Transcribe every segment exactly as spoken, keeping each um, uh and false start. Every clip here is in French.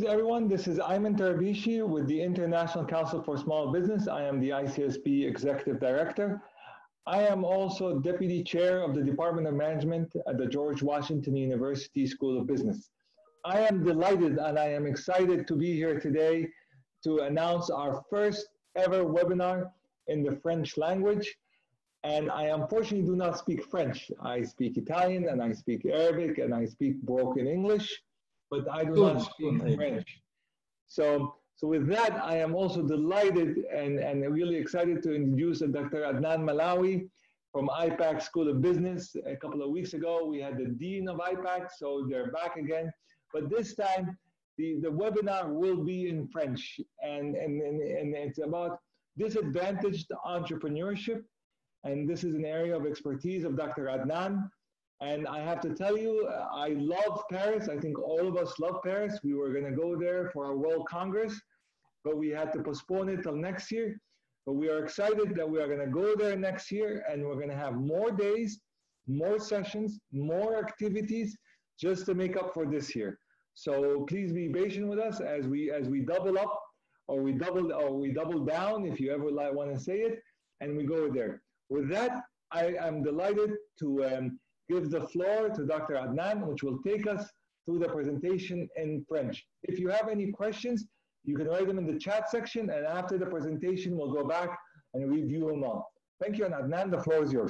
everyone. This is Ayman Tarabishi with the International Council for Small Business. I am the I C S B Executive Director. I am also Deputy Chair of the Department of Management at the George Washington University School of Business. I am delighted and I am excited to be here today to announce our first ever webinar in the French language. And I unfortunately do not speak French. I speak Italian and I speak Arabic and I speak broken English, but I do not speak French. So, so with that, I am also delighted and, and really excited to introduce Doctor Adnan Malawi from I PAC School of Business. A couple of weeks ago, we had the Dean of I PAC, so they're back again. But this time, the, the webinar will be in French, and, and, and, and it's about disadvantaged entrepreneurship. And this is an area of expertise of Doctor Adnan. And I have to tell you, I love Paris. I think all of us love Paris. We were going to go there for our World Congress, but we had to postpone it till next year. But we are excited that we are going to go there next year, and we're going to have more days, more sessions, more activities, just to make up for this year. So please be patient with us as we as we double up, or we double or we double down, if you ever like, want to say it, and we go there. With that, I am delighted to um, give the floor to Doctor Adnan, which will take us through the presentation in French. If you have any questions, you can write them in the chat section, and after the presentation, we'll go back and review them all. Thank you, and Adnan, the floor is yours.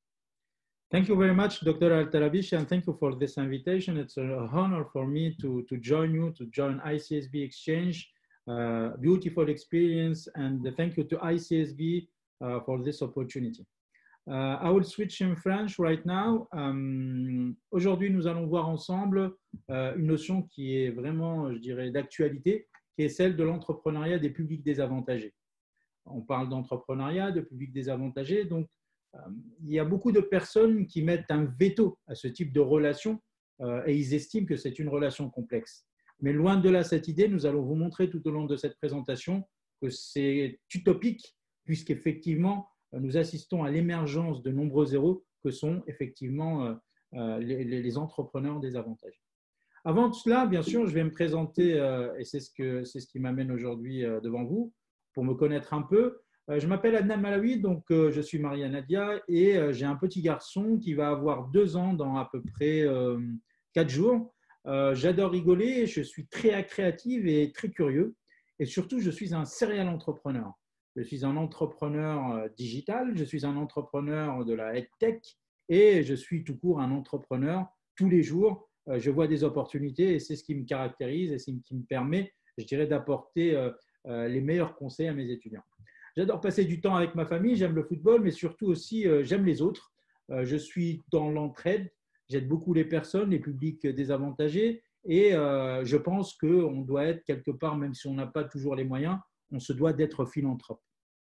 Thank you very much, Doctor Al-Tarabishi, and thank you for this invitation. It's an honor for me to, to join you, to join I C S B Exchange. Uh, beautiful experience, and thank you to I C S B uh, for this opportunity. Uh, I will switch in French right now. Um, Aujourd'hui, nous allons voir ensemble uh, une notion qui est vraiment, je dirais, d'actualité, qui est celle de l'entrepreneuriat des publics désavantagés. On parle d'entrepreneuriat, de publics désavantagés, donc euh, il y a beaucoup de personnes qui mettent un veto à ce type de relation euh, et ils estiment que c'est une relation complexe. Mais loin de là cette idée, nous allons vous montrer tout au long de cette présentation que c'est utopique, puisqu'effectivement, nous assistons à l'émergence de nombreux héros que sont effectivement euh, euh, les, les entrepreneurs désavantagés. Avant cela, bien sûr, je vais me présenter, euh, et c'est ce, que, c'est ce qui m'amène aujourd'hui euh, devant vous, pour me connaître un peu. Euh, je m'appelle Adnan Malawi, donc euh, je suis marié à Nadia, et euh, j'ai un petit garçon qui va avoir deux ans dans à peu près euh, quatre jours. Euh, j'adore rigoler, je suis très créative et très curieux, et surtout, je suis un serial entrepreneur. Je suis un entrepreneur digital, je suis un entrepreneur de la tech et je suis tout court un entrepreneur tous les jours. Je vois des opportunités et c'est ce qui me caractérise et c'est ce qui me permet, je dirais, d'apporter les meilleurs conseils à mes étudiants. J'adore passer du temps avec ma famille, j'aime le football, mais surtout aussi, j'aime les autres. Je suis dans l'entraide, j'aide beaucoup les personnes, les publics désavantagés et je pense qu'on doit être quelque part, même si on n'a pas toujours les moyens, on se doit d'être philanthrope.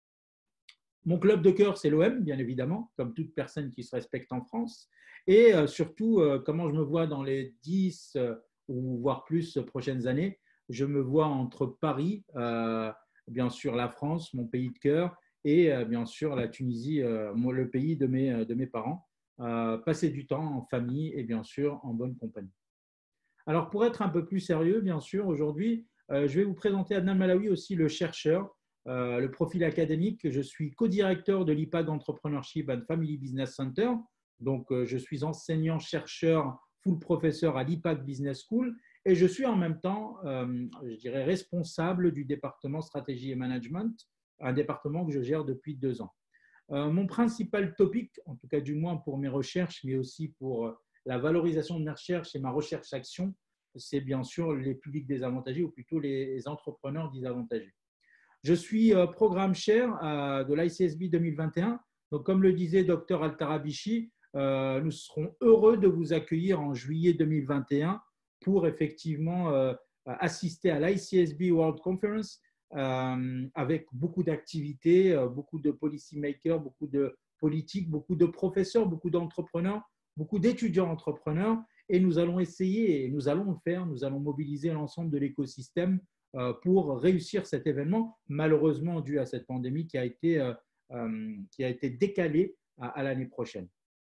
Mon club de cœur, c'est l'O M, bien évidemment, comme toute personne qui se respecte en France. Et euh, surtout, euh, comment je me vois dans les dix euh, ou voire plus prochaines années, je me vois entre Paris, euh, bien sûr la France, mon pays de cœur, et euh, bien sûr la Tunisie, euh, moi, le pays de mes, de mes parents, euh, passer du temps en famille et bien sûr en bonne compagnie. Alors, pour être un peu plus sérieux, bien sûr, aujourd'hui, Euh, je vais vous présenter Adnan Malawi, aussi le chercheur, euh, le profil académique. Je suis co-directeur de l'I P A C Entrepreneurship and Family Business Center. Donc, euh, je suis enseignant-chercheur, full professeur à l'I P A C Business School et je suis en même temps, euh, je dirais, responsable du département stratégie et management, un département que je gère depuis deux ans. Euh, mon principal topic, en tout cas du moins pour mes recherches, mais aussi pour la valorisation de mes recherches et ma recherche-action, c'est bien sûr les publics désavantagés ou plutôt les entrepreneurs désavantagés. Je suis programme chair de l'I C S B deux mille vingt et un. Donc, comme le disait Docteur Al-Tarabishi, euh, nous serons heureux de vous accueillir en juillet deux mille vingt et un pour effectivement euh, assister à l'I C S B World Conference euh, avec beaucoup d'activités, beaucoup de policy makers, beaucoup de politiques, beaucoup de professeurs, beaucoup d'entrepreneurs, beaucoup d'étudiants entrepreneurs. Et nous allons essayer, et nous allons le faire, nous allons mobiliser l'ensemble de l'écosystème pour réussir cet événement, malheureusement dû à cette pandémie qui a été, euh, qui a été décalée à, à l'année prochaine.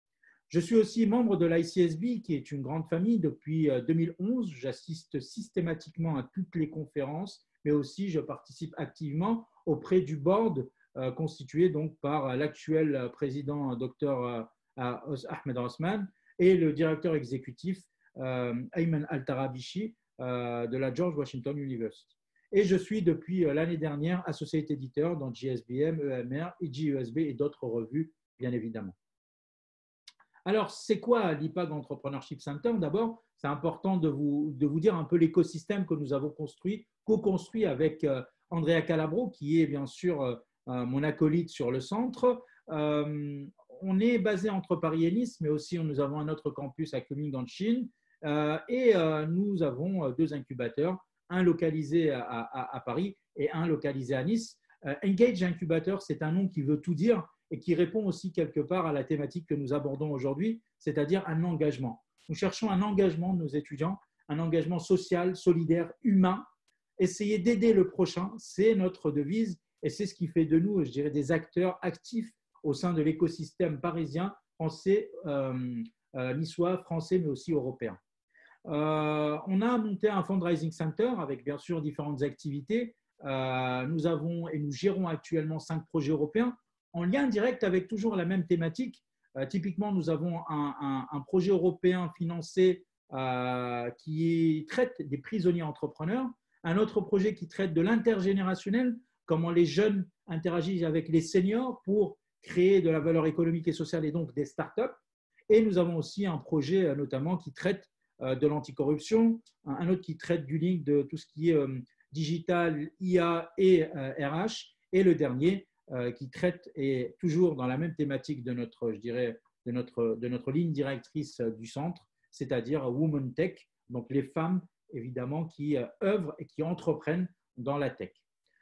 Je suis aussi membre de l'I C S B, qui est une grande famille depuis deux mille onze. J'assiste systématiquement à toutes les conférences, mais aussi je participe activement auprès du board euh, constitué donc par l'actuel président Dr Ahmed Osman et le directeur exécutif euh, Ayman Al-Tarabichi euh, de la George Washington University. Et je suis depuis l'année dernière associé éditeur dans J S B M, E M R, I G U S B et d'autres revues, bien évidemment. Alors, c'est quoi l'I P A G Entrepreneurship Center? D'abord, c'est important de vous, de vous dire un peu l'écosystème que nous avons construit, co-construit avec euh, Andrea Calabro, qui est bien sûr euh, mon acolyte sur le centre. Euh, on est basé entre Paris et Nice, mais aussi nous avons un autre campus à Kunming en Chine. Euh, et euh, nous avons deux incubateurs, un localisé à, à, à Paris et un localisé à Nice. Euh, Engage Incubator, c'est un nom qui veut tout dire et qui répond aussi quelque part à la thématique que nous abordons aujourd'hui, c'est-à-dire un engagement. Nous cherchons un engagement de nos étudiants, un engagement social, solidaire, humain. Essayer d'aider le prochain, c'est notre devise et c'est ce qui fait de nous, je dirais, des acteurs actifs au sein de l'écosystème parisien, français, euh, euh, niçois, français, mais aussi européen. Euh, on a monté un fundraising center avec bien sûr différentes activités. Euh, nous avons et nous gérons actuellement cinq projets européens en lien direct avec toujours la même thématique. Euh, typiquement, nous avons un, un, un projet européen financé euh, qui traite des prisonniers entrepreneurs, un autre projet qui traite de l'intergénérationnel, comment les jeunes interagissent avec les seniors pour créer de la valeur économique et sociale et donc des startups. Et nous avons aussi un projet notamment qui traite de l'anticorruption, un autre qui traite du link de tout ce qui est digital, I A et R H, et le dernier qui traite, et toujours dans la même thématique de notre, je dirais, de notre, de notre ligne directrice du centre, c'est-à-dire Women Tech, donc les femmes évidemment qui œuvrent et qui entreprennent dans la tech.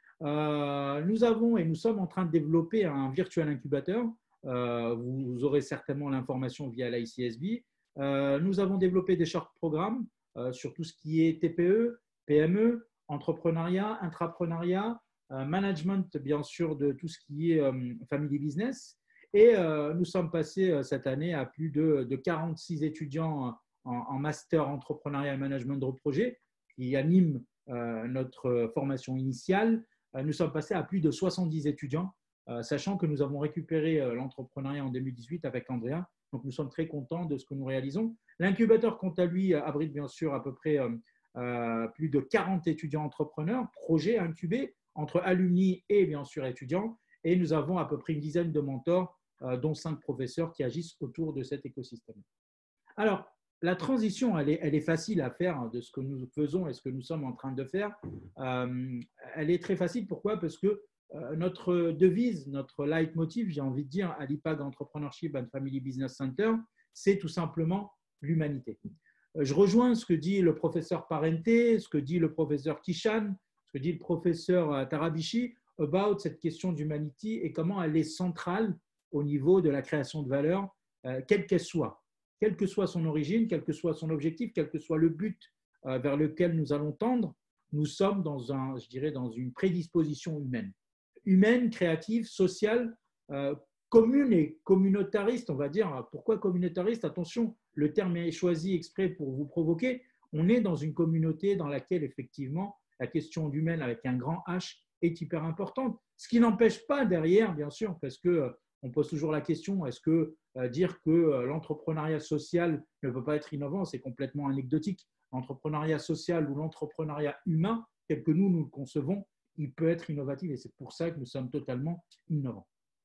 Euh, nous avons et nous sommes en train de développer un virtual incubateur. Euh, vous aurez certainement l'information via l'I C S B. Euh, nous avons développé des short programmes euh, sur tout ce qui est T P E, P M E, entrepreneuriat, intrapreneuriat, euh, management bien sûr de tout ce qui est euh, family business. Et euh, nous sommes passés euh, cette année à plus de, de quarante-six étudiants en, en master entrepreneuriat et management de projet qui animent euh, notre formation initiale. Euh, nous sommes passés à plus de soixante-dix étudiants, euh, sachant que nous avons récupéré euh, l'entrepreneuriat en deux mille dix-huit avec Andrea. Donc, nous sommes très contents de ce que nous réalisons. L'incubateur, quant à lui, abrite bien sûr à peu près euh, euh, plus de quarante étudiants entrepreneurs, projets incubés entre alumni et bien sûr étudiants. Et nous avons à peu près une dizaine de mentors, euh, dont cinq professeurs qui agissent autour de cet écosystème. Alors, la transition, elle est, elle est facile à faire de ce que nous faisons et ce que nous sommes en train de faire. Euh, elle est très facile. Pourquoi? Parce que Euh, notre devise, notre leitmotiv, j'ai envie de dire, à l'I P A G Entrepreneurship and Family Business Center, c'est tout simplement l'humanité. Euh, je rejoins ce que dit le professeur Parente, ce que dit le professeur Kishan, ce que dit le professeur Tarabichi about cette question d'humanité et comment elle est centrale au niveau de la création de valeur, euh, quelle qu'elle soit, quelle que soit son origine, quel que soit son objectif, quel que soit le but euh, vers lequel nous allons tendre, nous sommes dans, un, je dirais, dans une prédisposition humaine. humaine, créative, sociale, euh, commune et communautariste, on va dire. Pourquoi communautariste? Attention, le terme est choisi exprès pour vous provoquer. On est dans une communauté dans laquelle, effectivement, la question d'humaine avec un grand H est hyper importante. Ce qui n'empêche pas derrière, bien sûr, parce qu'on pose toujours la question, est-ce que euh, dire que euh, l'entrepreneuriat social ne peut pas être innovant, c'est complètement anecdotique. L'entrepreneuriat social ou l'entrepreneuriat humain, tel que nous, nous le concevons, il peut être innovatif et c'est pour ça que nous sommes totalement innovants.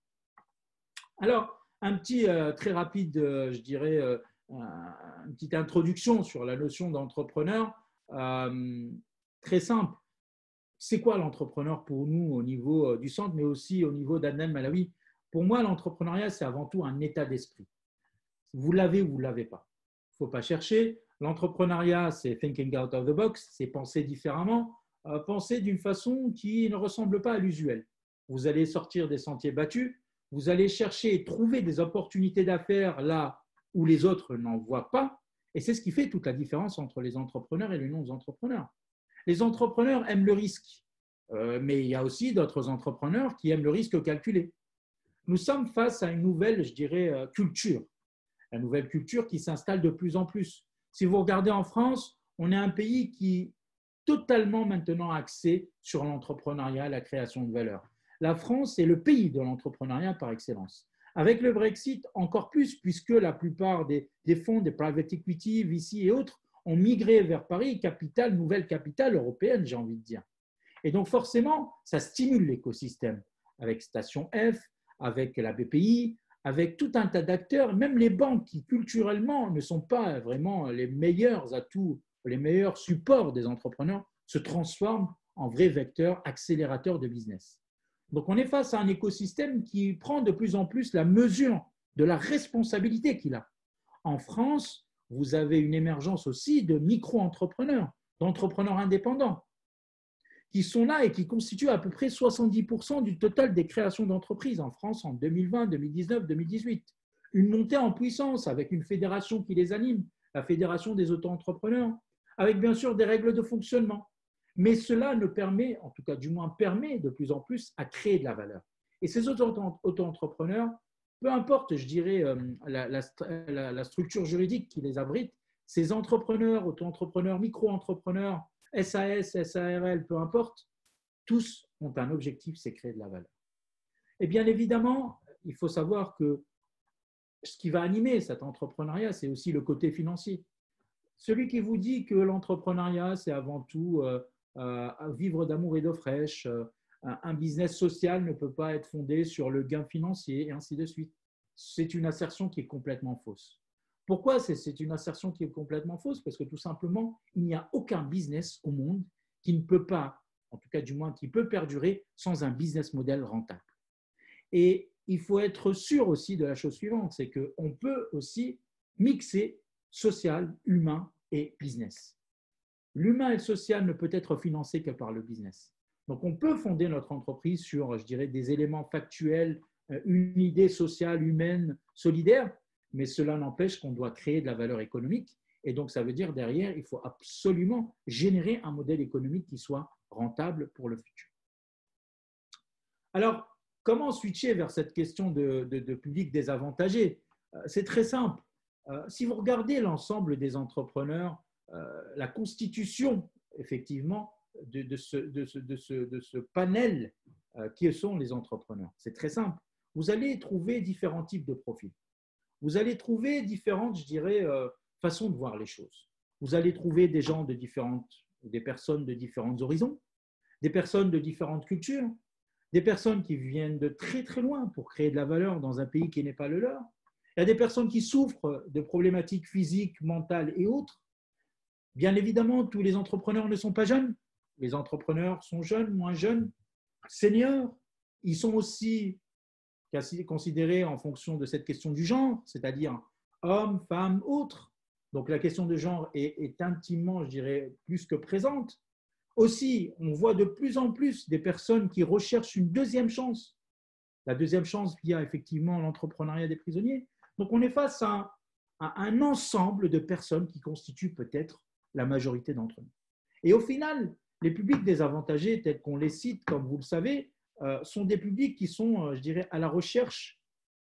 Alors, un petit, euh, très rapide, euh, je dirais, euh, une petite introduction sur la notion d'entrepreneur. Euh, très simple. C'est quoi l'entrepreneur pour nous au niveau du centre, mais aussi au niveau d'Adnan Malawi? Pour moi, l'entrepreneuriat, c'est avant tout un état d'esprit. Vous l'avez ou vous ne l'avez pas. Il ne faut pas chercher. L'entrepreneuriat, c'est thinking out of the box, c'est penser différemment. Penser d'une façon qui ne ressemble pas à l'usuel. Vous allez sortir des sentiers battus, vous allez chercher et trouver des opportunités d'affaires là où les autres n'en voient pas, et c'est ce qui fait toute la différence entre les entrepreneurs et les non-entrepreneurs. Les entrepreneurs aiment le risque, euh, mais il y a aussi d'autres entrepreneurs qui aiment le risque calculé. Nous sommes face à une nouvelle, je dirais, culture. la nouvelle culture qui s'installe de plus en plus. Si vous regardez en France, on est un pays qui est totalement maintenant axé sur l'entrepreneuriat, la création de valeur. La France est le pays de l'entrepreneuriat par excellence. Avec le Brexit, encore plus, puisque la plupart des, des fonds, des private equity, V C et autres, ont migré vers Paris, capitale, nouvelle capitale européenne, j'ai envie de dire. Et donc forcément, ça stimule l'écosystème, avec Station F, avec la B P I, avec tout un tas d'acteurs, même les banques qui culturellement ne sont pas vraiment les meilleurs atouts, les meilleurs supports des entrepreneurs, se transforment en vrais vecteurs accélérateurs de business. Donc on est face à un écosystème qui prend de plus en plus la mesure de la responsabilité qu'il a. En France, vous avez une émergence aussi de micro-entrepreneurs, d'entrepreneurs indépendants, qui sont là et qui constituent à peu près soixante-dix pour cent du total des créations d'entreprises en France en deux mille vingt, deux mille dix-neuf, deux mille dix-huit. Une montée en puissance avec une fédération qui les anime, la Fédération des auto-entrepreneurs, avec bien sûr des règles de fonctionnement. Mais cela ne permet, en tout cas du moins permet de plus en plus à créer de la valeur. Et ces auto-entrepreneurs, peu importe, je dirais, la, la, la structure juridique qui les abrite, ces entrepreneurs, auto-entrepreneurs, micro-entrepreneurs, S A S, S A R L, peu importe, tous ont un objectif, c'est créer de la valeur. Et bien évidemment, il faut savoir que ce qui va animer cet entrepreneuriat, c'est aussi le côté financier. Celui qui vous dit que l'entrepreneuriat, c'est avant tout euh, euh, vivre d'amour et d'eau fraîche, euh, un business social ne peut pas être fondé sur le gain financier, et ainsi de suite. C'est une assertion qui est complètement fausse. Pourquoi c'est une assertion qui est complètement fausse? Parce que tout simplement, il n'y a aucun business au monde qui ne peut pas, en tout cas du moins qui peut perdurer sans un business model rentable. Et il faut être sûr aussi de la chose suivante, c'est qu'on peut aussi mixer social, humain et business. L'humain et le social ne peut être financé que par le business. Donc on peut fonder notre entreprise sur, je dirais, des éléments factuels, une idée sociale, humaine, solidaire, mais cela n'empêche qu'on doit créer de la valeur économique. Et donc, ça veut dire derrière, il faut absolument générer un modèle économique qui soit rentable pour le futur. Alors, comment switcher vers cette question de, de, de public désavantagé? C'est très simple. Si vous regardez l'ensemble des entrepreneurs, la constitution, effectivement, de, de, ce, de, ce, de, ce, de ce panel qui sont les entrepreneurs, c'est très simple. Vous allez trouver différents types de profils. Vous allez trouver différentes, je dirais, euh, façons de voir les choses. Vous allez trouver des gens de différentes, des personnes de différents horizons, des personnes de différentes cultures, des personnes qui viennent de très très loin pour créer de la valeur dans un pays qui n'est pas le leur. Il y a des personnes qui souffrent de problématiques physiques, mentales et autres. Bien évidemment, tous les entrepreneurs ne sont pas jeunes. Les entrepreneurs sont jeunes, moins jeunes, seniors. Ils sont aussi considérés en fonction de cette question du genre, c'est-à-dire hommes, femmes, autres. Donc la question de genre est, est intimement, je dirais, plus que présente. Aussi, on voit de plus en plus des personnes qui recherchent une deuxième chance. La deuxième chance via effectivement l'entrepreneuriat des prisonniers. Donc on est face à un, à un ensemble de personnes qui constituent peut-être la majorité d'entre nous. Et au final, les publics désavantagés, tels qu'on les cite, comme vous le savez, Euh, sont des publics qui sont, euh, je dirais, à la recherche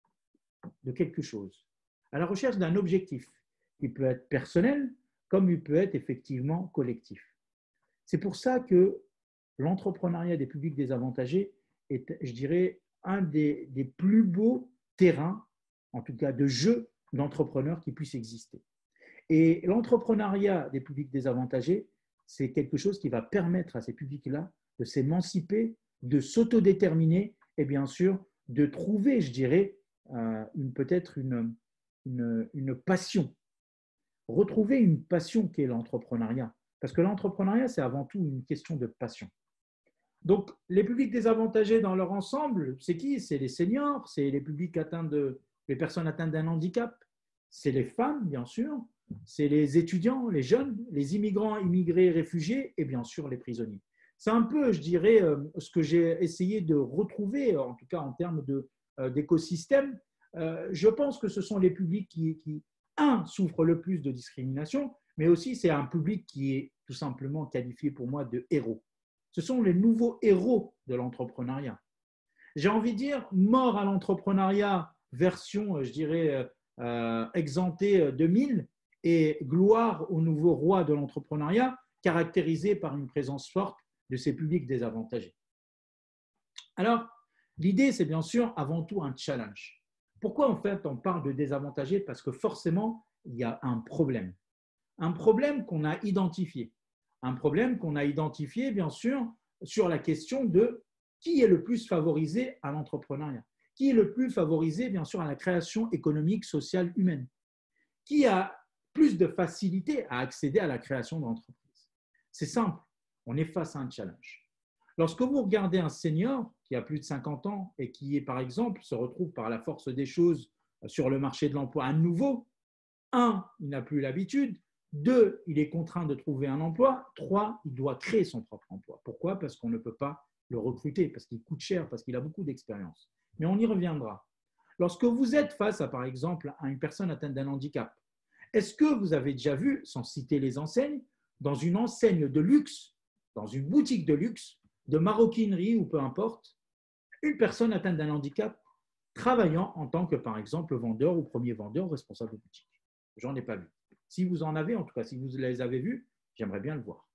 de quelque chose, à la recherche d'un objectif qui peut être personnel comme il peut être effectivement collectif. C'est pour ça que l'entrepreneuriat des publics désavantagés est, je dirais, un des, des plus beaux terrains, en tout cas de jeu d'entrepreneurs qui puissent exister. Et l'entrepreneuriat des publics désavantagés, c'est quelque chose qui va permettre à ces publics-là de s'émanciper, de s'autodéterminer et bien sûr de trouver, je dirais, euh, une, peut-être une, une, une passion. Retrouver une passion qui est l'entrepreneuriat. Parce que l'entrepreneuriat, c'est avant tout une question de passion. Donc, les publics désavantagés dans leur ensemble, c'est qui? C'est les seniors, c'est les publics atteints de, les personnes atteintes d'un handicap, c'est les femmes, bien sûr, c'est les étudiants, les jeunes, les immigrants, immigrés, réfugiés et bien sûr les prisonniers. C'est un peu, je dirais, ce que j'ai essayé de retrouver, en tout cas en termes d'écosystème. Je pense que ce sont les publics qui, qui, un, souffrent le plus de discrimination, mais aussi c'est un public qui est tout simplement qualifié pour moi de héros. Ce sont les nouveaux héros de l'entrepreneuriat. J'ai envie de dire, mort à l'entrepreneuriat, version, je dirais, euh, exempté de mille et gloire au nouveau roi de l'entrepreneuriat, caractérisé par une présence forte de ces publics désavantagés. Alors, l'idée, c'est bien sûr avant tout un challenge. Pourquoi en fait on parle de désavantagés? Parce que forcément, il y a un problème. Un problème qu'on a identifié. Un problème qu'on a identifié, bien sûr, sur la question de qui est le plus favorisé à l'entrepreneuriat, qui est le plus favorisé, bien sûr, à la création économique, sociale, humaine, qui a plus de facilité à accéder à la création d'entreprises. C'est simple, on est face à un challenge. Lorsque vous regardez un senior qui a plus de cinquante ans et qui, est, par exemple, se retrouve par la force des choses sur le marché de l'emploi à nouveau, un, il n'a plus l'habitude, deux, il est contraint de trouver un emploi, trois, il doit créer son propre emploi. Pourquoi? Parce qu'on ne peut pas le recruter, parce qu'il coûte cher, parce qu'il a beaucoup d'expérience. Mais on y reviendra. Lorsque vous êtes face à, par exemple, à une personne atteinte d'un handicap, est-ce que vous avez déjà vu, sans citer les enseignes, dans une enseigne de luxe, dans une boutique de luxe, de maroquinerie ou peu importe, une personne atteinte d'un handicap travaillant en tant que, par exemple, vendeur ou premier vendeur ou responsable de boutique? J'en ai pas vu. Si vous en avez, en tout cas, si vous les avez vus, j'aimerais bien le voir.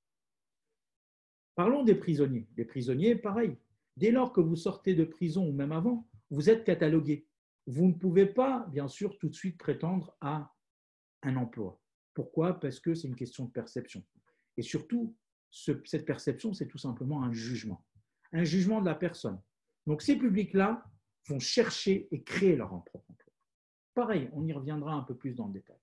Parlons des prisonniers. Les prisonniers, pareil. Dès lors que vous sortez de prison ou même avant, vous êtes catalogué. Vous ne pouvez pas, bien sûr, tout de suite prétendre à un emploi. Pourquoi? Parce que c'est une question de perception. Et surtout, ce, cette perception, c'est tout simplement un jugement. Un jugement de la personne. Donc, ces publics-là vont chercher et créer leur propre emploi. Pareil, on y reviendra un peu plus dans le détail.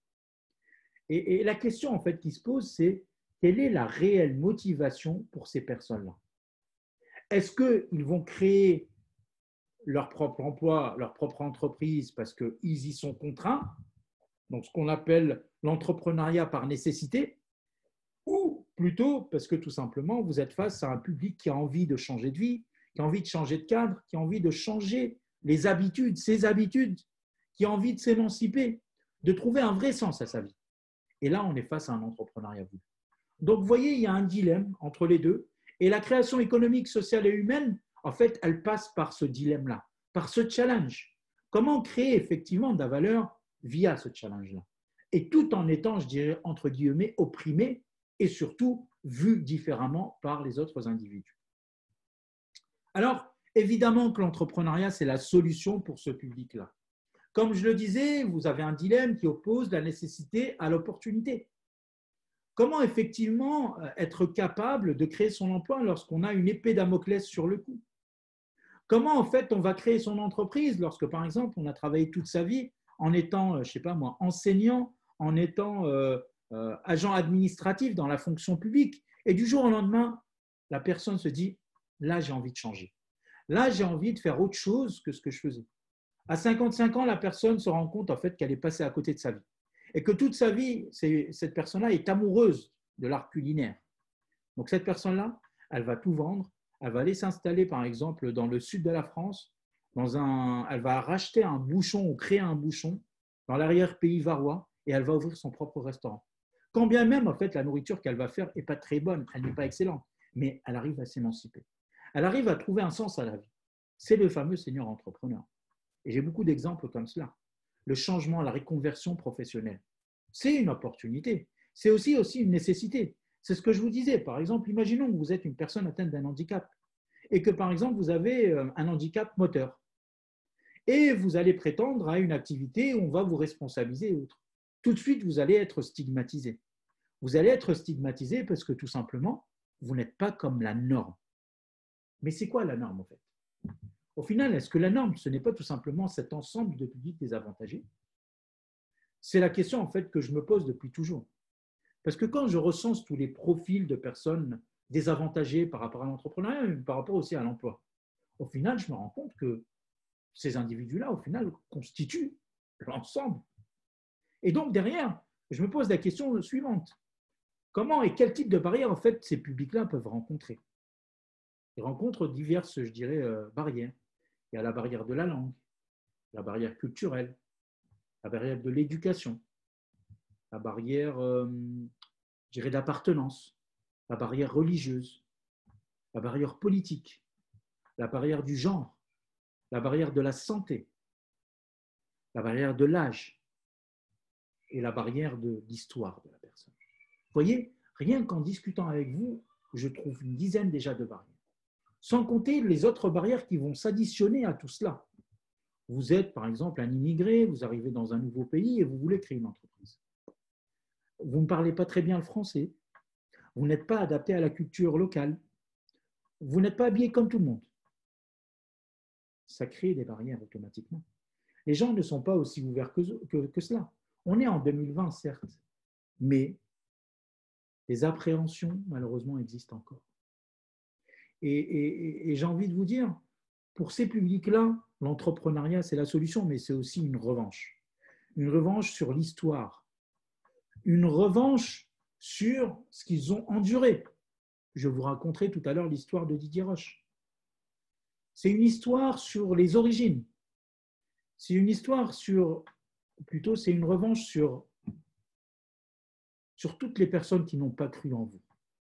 Et, et la question, en fait, qui se pose, c'est quelle est la réelle motivation pour ces personnes-là? Est-ce qu'ils vont créer leur propre emploi, leur propre entreprise parce qu'ils y sont contraints, donc ce qu'on appelle l'entrepreneuriat par nécessité, ou plutôt parce que tout simplement vous êtes face à un public qui a envie de changer de vie, qui a envie de changer de cadre, qui a envie de changer les habitudes, ses habitudes, qui a envie de s'émanciper, de trouver un vrai sens à sa vie. Et là, on est face à un entrepreneuriat voulu. Donc, vous voyez, il y a un dilemme entre les deux. Et la création économique, sociale et humaine, en fait, elle passe par ce dilemme-là, par ce challenge. Comment créer effectivement de la valeur via ce challenge-là? Et tout en étant, je dirais, entre guillemets, opprimé et surtout vu différemment par les autres individus. Alors, évidemment que l'entrepreneuriat, c'est la solution pour ce public-là. Comme je le disais, vous avez un dilemme qui oppose la nécessité à l'opportunité. Comment effectivement être capable de créer son emploi lorsqu'on a une épée Damoclès sur le cou? Comment en fait on va créer son entreprise lorsque par exemple on a travaillé toute sa vie en étant, je ne sais pas moi, enseignant, en étant euh, euh, agent administratif dans la fonction publique et du jour au lendemain, la personne se dit là j'ai envie de changer. Là j'ai envie de faire autre chose que ce que je faisais. À cinquante-cinq ans, la personne se rend compte en fait qu'elle est passée à côté de sa vie et que toute sa vie, cette personne-là est amoureuse de l'art culinaire. Donc cette personne-là, elle va tout vendre, elle va aller s'installer par exemple dans le sud de la France, dans un, elle va racheter un bouchon ou créer un bouchon dans l'arrière-pays varois et elle va ouvrir son propre restaurant. Quand bien même en fait la nourriture qu'elle va faire n'est pas très bonne, elle n'est pas excellente, mais elle arrive à s'émanciper. Elle arrive à trouver un sens à la vie. C'est le fameux senior entrepreneur. Et j'ai beaucoup d'exemples comme cela. Le changement, la reconversion professionnelle, c'est une opportunité. C'est aussi, aussi une nécessité. C'est ce que je vous disais. Par exemple, imaginons que vous êtes une personne atteinte d'un handicap et que, par exemple, vous avez un handicap moteur. Et vous allez prétendre à une activité où on va vous responsabiliser et autres. Tout de suite, vous allez être stigmatisé. Vous allez être stigmatisé parce que, tout simplement, vous n'êtes pas comme la norme. Mais c'est quoi la norme, en fait? Au final, est-ce que la norme, ce n'est pas tout simplement cet ensemble de publics désavantagés? C'est la question en fait que je me pose depuis toujours. Parce que quand je recense tous les profils de personnes désavantagées par rapport à l'entrepreneuriat, mais par rapport aussi à l'emploi, au final, je me rends compte que ces individus-là, au final, constituent l'ensemble. Et donc, derrière, je me pose la question suivante. Comment et quel type de barrières, en fait, ces publics-là peuvent rencontrer? Ils rencontrent diverses, je dirais, barrières. Il y a la barrière de la langue, la barrière culturelle, la barrière de l'éducation, la barrière, euh, je dirais, d'appartenance, la barrière religieuse, la barrière politique, la barrière du genre, la barrière de la santé, la barrière de l'âge, et la barrière de l'histoire de la personne. Vous voyez, rien qu'en discutant avec vous, je trouve une dizaine déjà de barrières. Sans compter les autres barrières qui vont s'additionner à tout cela. Vous êtes, par exemple, un immigré, vous arrivez dans un nouveau pays et vous voulez créer une entreprise. Vous ne parlez pas très bien le français, vous n'êtes pas adapté à la culture locale, vous n'êtes pas habillé comme tout le monde. Ça crée des barrières automatiquement. Les gens ne sont pas aussi ouverts que, que, que cela. On est en deux mille vingt, certes, mais les appréhensions, malheureusement, existent encore. Et, et, et j'ai envie de vous dire, pour ces publics-là, l'entrepreneuriat, c'est la solution, mais c'est aussi une revanche. Une revanche sur l'histoire. Une revanche sur ce qu'ils ont enduré. Je vous raconterai tout à l'heure l'histoire de Didier Roche. C'est une histoire sur les origines. C'est une histoire sur, plutôt c'est une revanche sur, sur toutes les personnes qui n'ont pas cru en vous.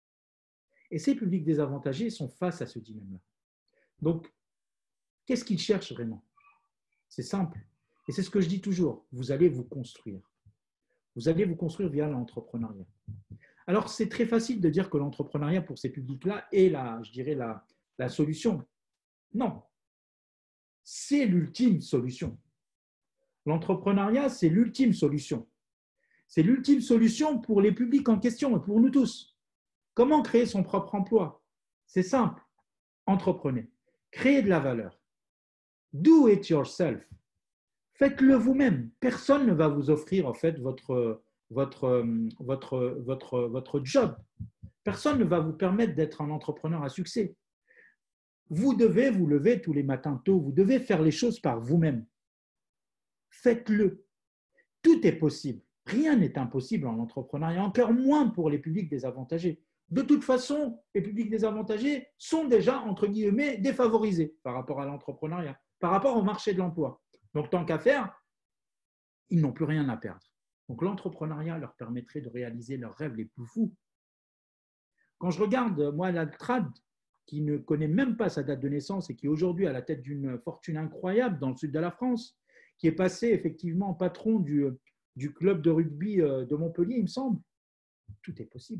Et ces publics désavantagés sont face à ce dilemme-là. Donc, qu'est-ce qu'ils cherchent vraiment? C'est simple. Et c'est ce que je dis toujours. Vous allez vous construire. Vous allez vous construire via l'entrepreneuriat. Alors, c'est très facile de dire que l'entrepreneuriat pour ces publics-là est la, je dirais, la, la solution. Non. C'est l'ultime solution. L'entrepreneuriat, c'est l'ultime solution. C'est l'ultime solution pour les publics en question et pour nous tous. Comment créer son propre emploi? C'est simple. Entreprenez. Créez de la valeur. Do it yourself. Faites-le vous-même. Personne ne va vous offrir en fait votre, votre, votre, votre, votre job. Personne ne va vous permettre d'être un entrepreneur à succès. Vous devez vous lever tous les matins tôt. Vous devez faire les choses par vous-même. Faites-le. Tout est possible. Rien n'est impossible en entrepreneuriat, encore moins pour les publics désavantagés. De toute façon, les publics désavantagés sont déjà, entre guillemets, défavorisés par rapport à l'entrepreneuriat, par rapport au marché de l'emploi. Donc, tant qu'à faire, ils n'ont plus rien à perdre. Donc, l'entrepreneuriat leur permettrait de réaliser leurs rêves les plus fous. Quand je regarde, moi, l'Altrad, qui ne connaît même pas sa date de naissance et qui est aujourd'hui à la tête d'une fortune incroyable dans le sud de la France, qui est passé effectivement patron du, du club de rugby de Montpellier, il me semble, tout est possible.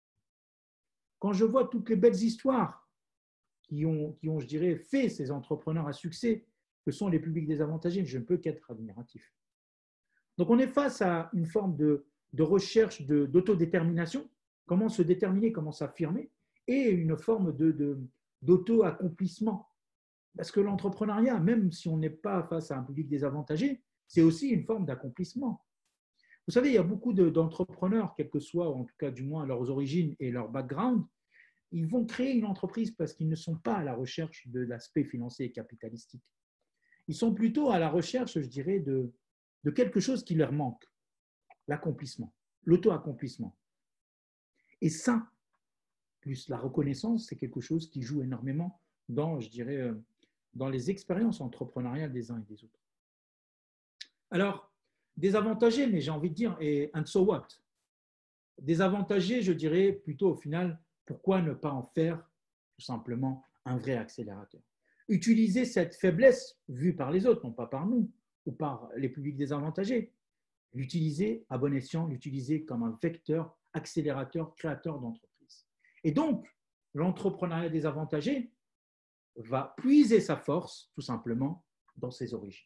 Quand je vois toutes les belles histoires qui ont, qui ont, je dirais, fait ces entrepreneurs à succès, que sont les publics désavantagés, je ne peux qu'être admiratif. Donc, on est face à une forme de, de recherche de, d'autodétermination, comment se déterminer, comment s'affirmer, et une forme de, de, d'auto-accomplissement. Parce que l'entrepreneuriat, même si on n'est pas face à un public désavantagé, c'est aussi une forme d'accomplissement. Vous savez, il y a beaucoup de, d'entrepreneurs, quelles que soient, en tout cas du moins leurs origines et leur background, ils vont créer une entreprise parce qu'ils ne sont pas à la recherche de l'aspect financier et capitalistique. Ils sont plutôt à la recherche, je dirais, de, de quelque chose qui leur manque, l'accomplissement, l'auto-accomplissement. Et ça, plus la reconnaissance, c'est quelque chose qui joue énormément dans, je dirais, dans les expériences entrepreneuriales des uns et des autres. Alors, désavantagés, mais j'ai envie de dire, et and so what? Désavantagés, je dirais plutôt au final, pourquoi ne pas en faire tout simplement un vrai accélérateur? Utiliser cette faiblesse vue par les autres, non pas par nous ou par les publics désavantagés, l'utiliser à bon escient, l'utiliser comme un vecteur accélérateur, créateur d'entreprise. Et donc, l'entrepreneuriat désavantagé va puiser sa force tout simplement dans ses origines.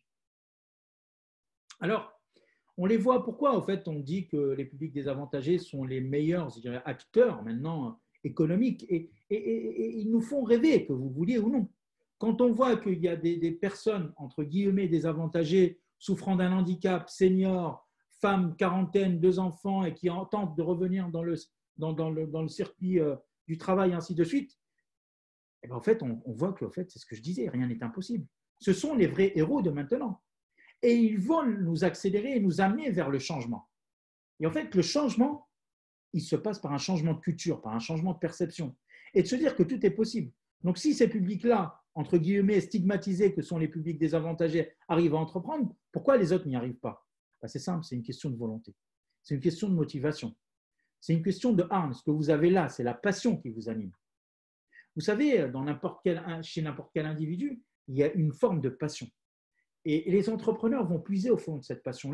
Alors, on les voit, pourquoi en fait on dit que les publics désavantagés sont les meilleurs, je dirais, acteurs maintenant économiques et, et, et, et ils nous font rêver, que vous vouliez ou non. Quand on voit qu'il y a des, des personnes, entre guillemets, désavantagées, souffrant d'un handicap, seniors, femmes, quarantaine, deux enfants et qui tentent de revenir dans le, dans, dans le, dans le circuit euh, du travail, ainsi de suite, et bien en fait, on, on voit que en fait, c'est ce que je disais, rien n'est impossible. Ce sont les vrais héros de maintenant. Et ils vont nous accélérer et nous amener vers le changement. Et en fait, le changement, il se passe par un changement de culture, par un changement de perception. Et de se dire que tout est possible. Donc, si ces publics-là, entre guillemets, stigmatisés, que sont les publics désavantagés, arrivent à entreprendre, pourquoi les autres n'y arrivent pas? Ben, c'est simple, c'est une question de volonté. C'est une question de motivation. C'est une question de âme. Ce que vous avez là, c'est la passion qui vous anime. Vous savez, dans n'importe quel, chez n'importe quel individu, il y a une forme de passion. Et les entrepreneurs vont puiser au fond de cette passion-là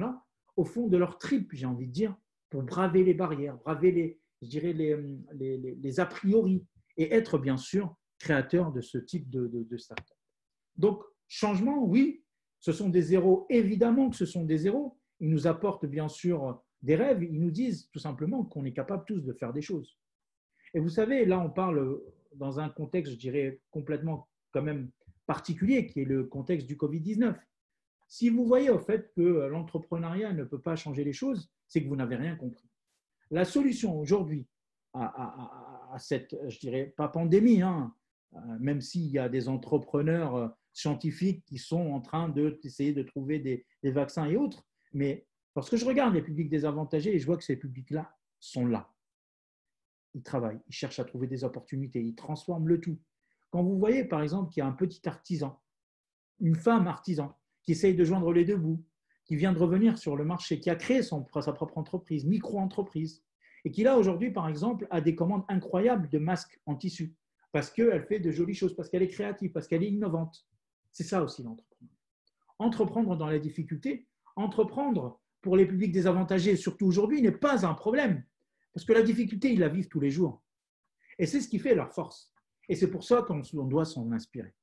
au fond de leur tripes, j'ai envie de dire, pour braver les barrières, braver les, je dirais les, les, les, les a priori et être bien sûr créateur de ce type de, de, de start-up. Donc, changement, oui, ce sont des zéros, évidemment que ce sont des zéros. Ils nous apportent bien sûr des rêves, ils nous disent tout simplement qu'on est capable tous de faire des choses. Et vous savez, là, on parle dans un contexte, je dirais, complètement quand même particulier, qui est le contexte du covid dix-neuf. Si vous voyez au fait que l'entrepreneuriat ne peut pas changer les choses, c'est que vous n'avez rien compris. La solution aujourd'hui à, à, à cette, je dirais, pas pandémie, hein, même s'il y a des entrepreneurs scientifiques qui sont en train d'essayer de trouver des, des vaccins et autres, mais lorsque je regarde les publics désavantagés et je vois que ces publics-là sont là, ils travaillent, ils cherchent à trouver des opportunités, ils transforment le tout. Quand vous voyez par exemple qu'il y a un petit artisan, une femme artisan, qui essaye de joindre les deux bouts, qui vient de revenir sur le marché, qui a créé son, sa propre entreprise, micro-entreprise, et qui là aujourd'hui, par exemple, a des commandes incroyables de masques en tissu, parce qu'elle fait de jolies choses, parce qu'elle est créative, parce qu'elle est innovante. C'est ça aussi l'entrepreneuriat. Entreprendre dans la difficulté, entreprendre pour les publics désavantagés, surtout aujourd'hui, n'est pas un problème, parce que la difficulté, ils la vivent tous les jours. Et c'est ce qui fait leur force. Et c'est pour ça qu'on doit s'en inspirer.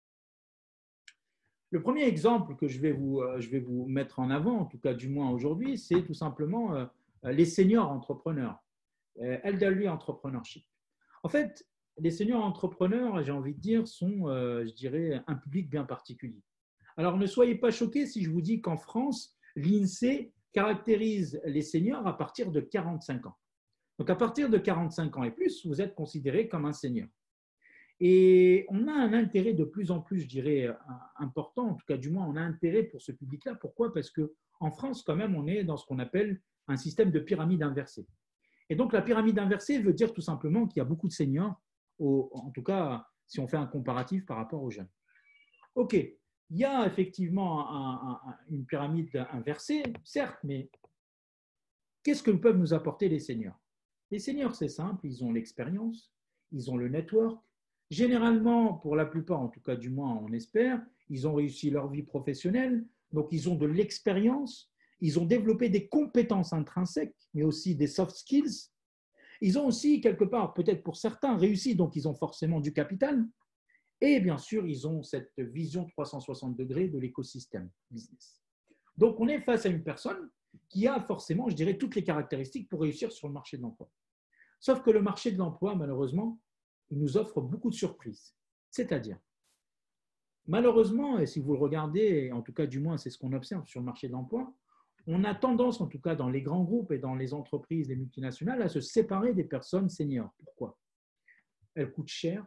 Le premier exemple que je vais, vous, je vais vous mettre en avant, en tout cas du moins aujourd'hui, c'est tout simplement les seniors entrepreneurs, Elderly Entrepreneurship. En fait, les seniors entrepreneurs, j'ai envie de dire, sont, je dirais, un public bien particulier. Alors, ne soyez pas choqués si je vous dis qu'en France, l'INSEE caractérise les seniors à partir de quarante-cinq ans. Donc, à partir de quarante-cinq ans et plus, vous êtes considéré comme un senior. Et on a un intérêt de plus en plus, je dirais, important, en tout cas du moins, on a intérêt pour ce public-là. Pourquoi ? Parce qu'en France, quand même, on est dans ce qu'on appelle un système de pyramide inversée. Et donc, la pyramide inversée veut dire tout simplement qu'il y a beaucoup de seniors, au, en tout cas, si on fait un comparatif par rapport aux jeunes. OK, il y a effectivement un, un, une pyramide inversée, certes, mais qu'est-ce que peuvent nous apporter les seniors ? Les seniors, c'est simple, ils ont l'expérience, ils ont le network. Généralement, pour la plupart, en tout cas du moins on espère, ils ont réussi leur vie professionnelle, donc ils ont de l'expérience, ils ont développé des compétences intrinsèques, mais aussi des soft skills. Ils ont aussi, quelque part, peut-être pour certains, réussi, donc ils ont forcément du capital. Et bien sûr, ils ont cette vision trois cent soixante degrés de l'écosystème business. Donc on est face à une personne qui a forcément, je dirais, toutes les caractéristiques pour réussir sur le marché de l'emploi. Sauf que le marché de l'emploi, malheureusement, il nous offre beaucoup de surprises. C'est-à-dire, malheureusement, et si vous le regardez, en tout cas du moins c'est ce qu'on observe sur le marché de l'emploi, on a tendance, en tout cas dans les grands groupes et dans les entreprises, les multinationales, à se séparer des personnes seniors. Pourquoi ? Elles coûtent cher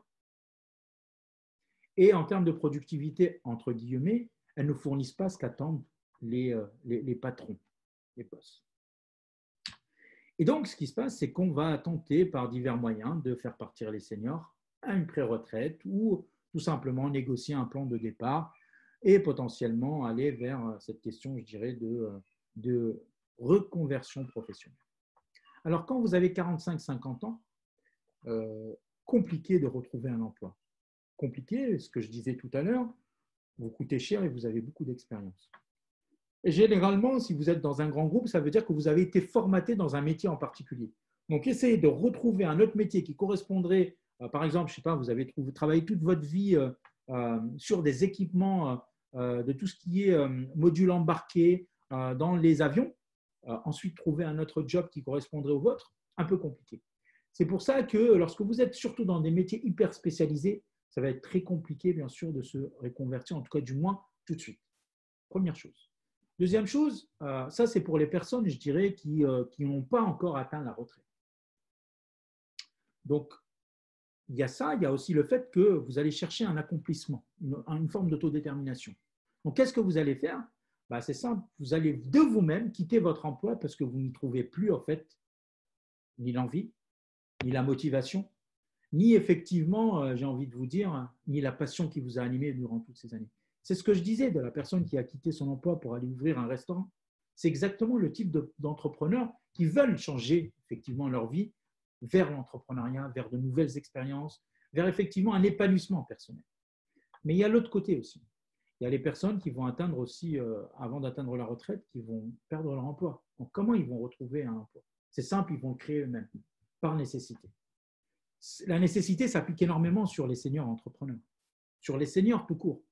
et en termes de productivité, entre guillemets, elles ne fournissent pas ce qu'attendent les, les, les patrons, les boss. Et donc, ce qui se passe, c'est qu'on va tenter par divers moyens de faire partir les seniors à une pré-retraite ou tout simplement négocier un plan de départ et potentiellement aller vers cette question, je dirais, de, de reconversion professionnelle. Alors, quand vous avez quarante-cinq à cinquante ans, euh, compliqué de retrouver un emploi. Compliqué, ce que je disais tout à l'heure, vous coûtez cher et vous avez beaucoup d'expérience. Et généralement, si vous êtes dans un grand groupe, ça veut dire que vous avez été formaté dans un métier en particulier. Donc, essayez de retrouver un autre métier qui correspondrait, euh, par exemple, je ne sais pas, vous avez trouvé, travaillé toute votre vie euh, euh, sur des équipements euh, de tout ce qui est euh, module embarqué euh, dans les avions. Euh, ensuite, trouver un autre job qui correspondrait au vôtre, un peu compliqué. C'est pour ça que lorsque vous êtes surtout dans des métiers hyper spécialisés, ça va être très compliqué, bien sûr, de se reconvertir, en tout cas, du moins, tout de suite. Première chose. Deuxième chose, euh, ça c'est pour les personnes, je dirais, qui, euh, qui n'ont pas encore atteint la retraite. Donc, il y a ça, il y a aussi le fait que vous allez chercher un accomplissement, une, une forme d'autodétermination. Donc, qu'est-ce que vous allez faire ? Bah, c'est simple, vous allez de vous-même quitter votre emploi parce que vous n'y trouvez plus, en fait, ni l'envie, ni la motivation, ni effectivement, euh, j'ai envie de vous dire, ni la passion qui vous a animé durant toutes ces années. C'est ce que je disais de la personne qui a quitté son emploi pour aller ouvrir un restaurant. C'est exactement le type de, d'entrepreneurs qui veulent changer effectivement leur vie vers l'entrepreneuriat, vers de nouvelles expériences, vers effectivement un épanouissement personnel. Mais il y a l'autre côté aussi. il y a les personnes qui vont atteindre aussi, euh, avant d'atteindre la retraite, qui vont perdre leur emploi. Donc, comment ils vont retrouver un emploi? C'est simple, ils vont le créer eux-mêmes, par nécessité. La nécessité s'applique énormément sur les seniors entrepreneurs, sur les seniors tout court.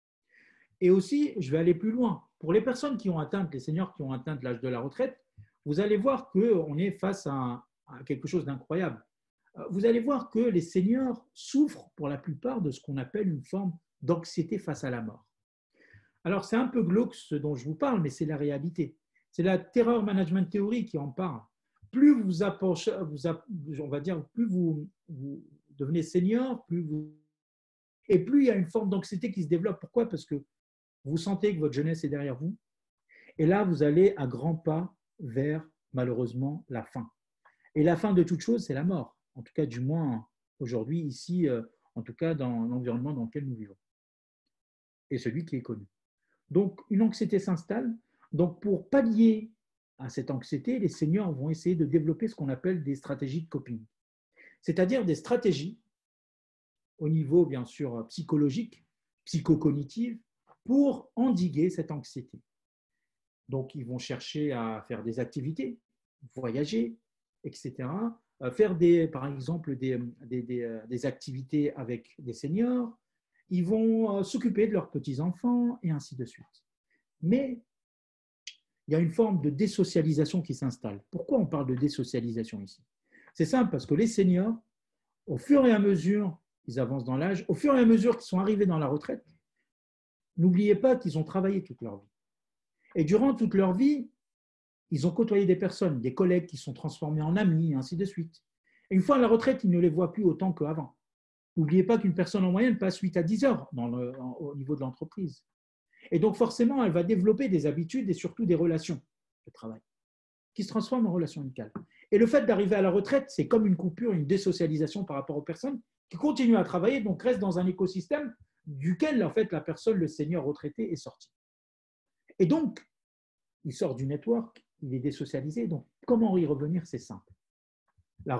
Et aussi, je vais aller plus loin. Pour les personnes qui ont atteint, les seniors qui ont atteint l'âge de la retraite, vous allez voir qu'on est face à, un, à quelque chose d'incroyable. Vous allez voir que les seniors souffrent pour la plupart de ce qu'on appelle une forme d'anxiété face à la mort. Alors, c'est un peu glauque ce dont je vous parle, mais c'est la réalité. C'est la terror management theory qui en parle. Plus vous approchez, vous, on va dire, plus vous, vous devenez senior, plus vous, et plus il y a une forme d'anxiété qui se développe. Pourquoi? Parce que vous sentez que votre jeunesse est derrière vous, et là, vous allez à grands pas vers, malheureusement, la fin. Et la fin de toute chose, c'est la mort. En tout cas, du moins, aujourd'hui, ici, en tout cas, dans l'environnement dans lequel nous vivons. Et celui qui est connu. Donc, une anxiété s'installe. Donc, pour pallier à cette anxiété, les seniors vont essayer de développer ce qu'on appelle des stratégies de coping. C'est-à-dire des stratégies au niveau, bien sûr, psychologique, psychocognitive, pour endiguer cette anxiété. Donc, ils vont chercher à faire des activités, voyager, et cetera. Faire, des, par exemple, des, des, des, des activités avec des seniors. Ils vont s'occuper de leurs petits-enfants, et ainsi de suite. Mais il y a une forme de désocialisation qui s'installe. Pourquoi on parle de désocialisation ici? C'est simple, parce que les seniors, au fur et à mesure qu'ils avancent dans l'âge, au fur et à mesure qu'ils sont arrivés dans la retraite, n'oubliez pas qu'ils ont travaillé toute leur vie. Et durant toute leur vie, ils ont côtoyé des personnes, des collègues qui sont transformés en amis, et ainsi de suite. Et une fois à la retraite, ils ne les voient plus autant qu'avant. N'oubliez pas qu'une personne en moyenne passe huit à dix heures dans le, au niveau de l'entreprise. Et donc forcément, elle va développer des habitudes et surtout des relations de travail qui se transforment en relations amicales. Et le fait d'arriver à la retraite, c'est comme une coupure, une désocialisation par rapport aux personnes qui continuent à travailler, donc restent dans un écosystème duquel en fait, la personne, le senior retraité, est sorti. Et donc, il sort du network, il est désocialisé. Donc, comment y revenir? C'est simple. La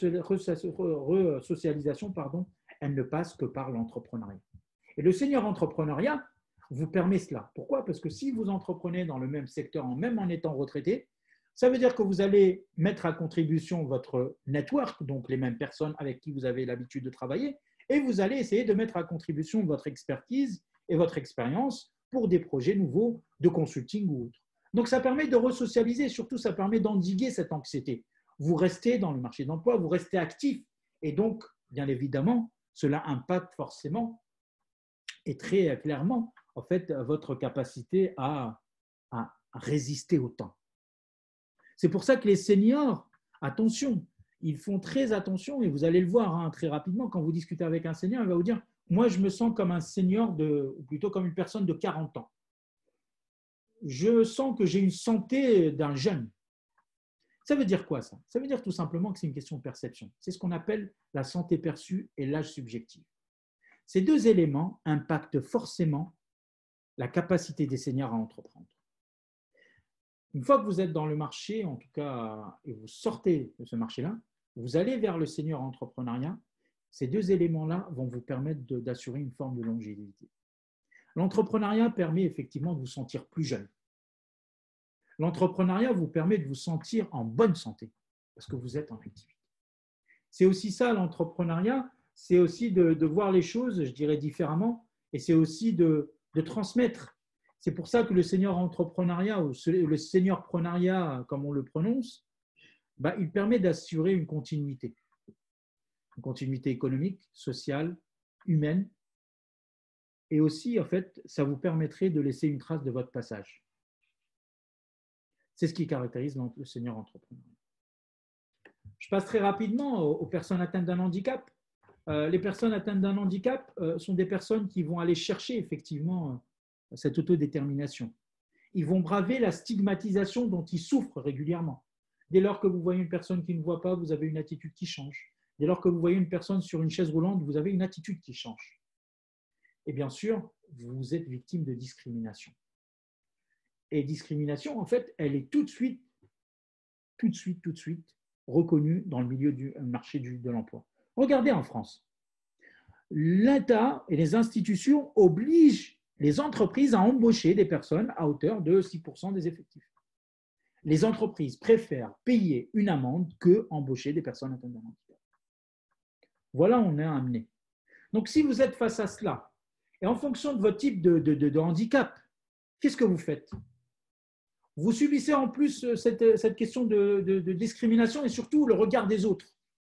resocialisation, pardon, elle ne passe que par l'entrepreneuriat. Et le senior entrepreneuriat vous permet cela. Pourquoi? Parce que si vous entreprenez dans le même secteur, même en étant retraité, ça veut dire que vous allez mettre à contribution votre network, donc les mêmes personnes avec qui vous avez l'habitude de travailler, et vous allez essayer de mettre à contribution votre expertise et votre expérience pour des projets nouveaux de consulting ou autres. Donc, ça permet de resocialiser, surtout ça permet d'endiguer cette anxiété. Vous restez dans le marché d'emploi, vous restez actif, et donc, bien évidemment, cela impacte forcément et très clairement, en fait, votre capacité à, à résister au temps. C'est pour ça que les seniors, attention, ils font très attention, et vous allez le voir hein, très rapidement, quand vous discutez avec un senior, il va vous dire, moi je me sens comme un senior, de, ou plutôt comme une personne de quarante ans. Je sens que j'ai une santé d'un jeune. Ça veut dire quoi ça? Ça veut dire tout simplement que c'est une question de perception. C'est ce qu'on appelle la santé perçue et l'âge subjectif. Ces deux éléments impactent forcément la capacité des seniors à entreprendre. Une fois que vous êtes dans le marché, en tout cas, et vous sortez de ce marché-là, vous allez vers le senior entrepreneuriat, ces deux éléments-là vont vous permettre d'assurer une forme de longévité. L'entrepreneuriat permet effectivement de vous sentir plus jeune. L'entrepreneuriat vous permet de vous sentir en bonne santé, parce que vous êtes en activité. C'est aussi ça, l'entrepreneuriat, c'est aussi de, de voir les choses, je dirais, différemment, et c'est aussi de, de transmettre. C'est pour ça que le senior entrepreneuriat, ou le seniorpreneuriat, comme on le prononce, bah, il permet d'assurer une continuité. Une continuité économique, sociale, humaine, et aussi, en fait, ça vous permettrait de laisser une trace de votre passage. C'est ce qui caractérise le senior entrepreneur. Je passe très rapidement aux personnes atteintes d'un handicap. Euh, les personnes atteintes d'un handicap euh, sont des personnes qui vont aller chercher effectivement euh, cette autodétermination. Ils vont braver la stigmatisation dont ils souffrent régulièrement. Dès lors que vous voyez une personne qui ne voit pas, vous avez une attitude qui change. Dès lors que vous voyez une personne sur une chaise roulante, vous avez une attitude qui change. Et bien sûr, vous êtes victime de discrimination. Et discrimination, en fait, elle est tout de suite, tout de suite, tout de suite reconnue dans le milieu du marché du, de l'emploi. Regardez en France. L'État et les institutions obligent les entreprises à embaucher des personnes à hauteur de six pour cent des effectifs. Les entreprises préfèrent payer une amende que embaucher des personnes atteintes d'un handicap. Voilà où on est amené. Donc, si vous êtes face à cela, et en fonction de votre type de, de, de, de handicap, qu'est-ce que vous faites? Vous subissez en plus cette, cette question de, de, de discrimination et surtout le regard des autres.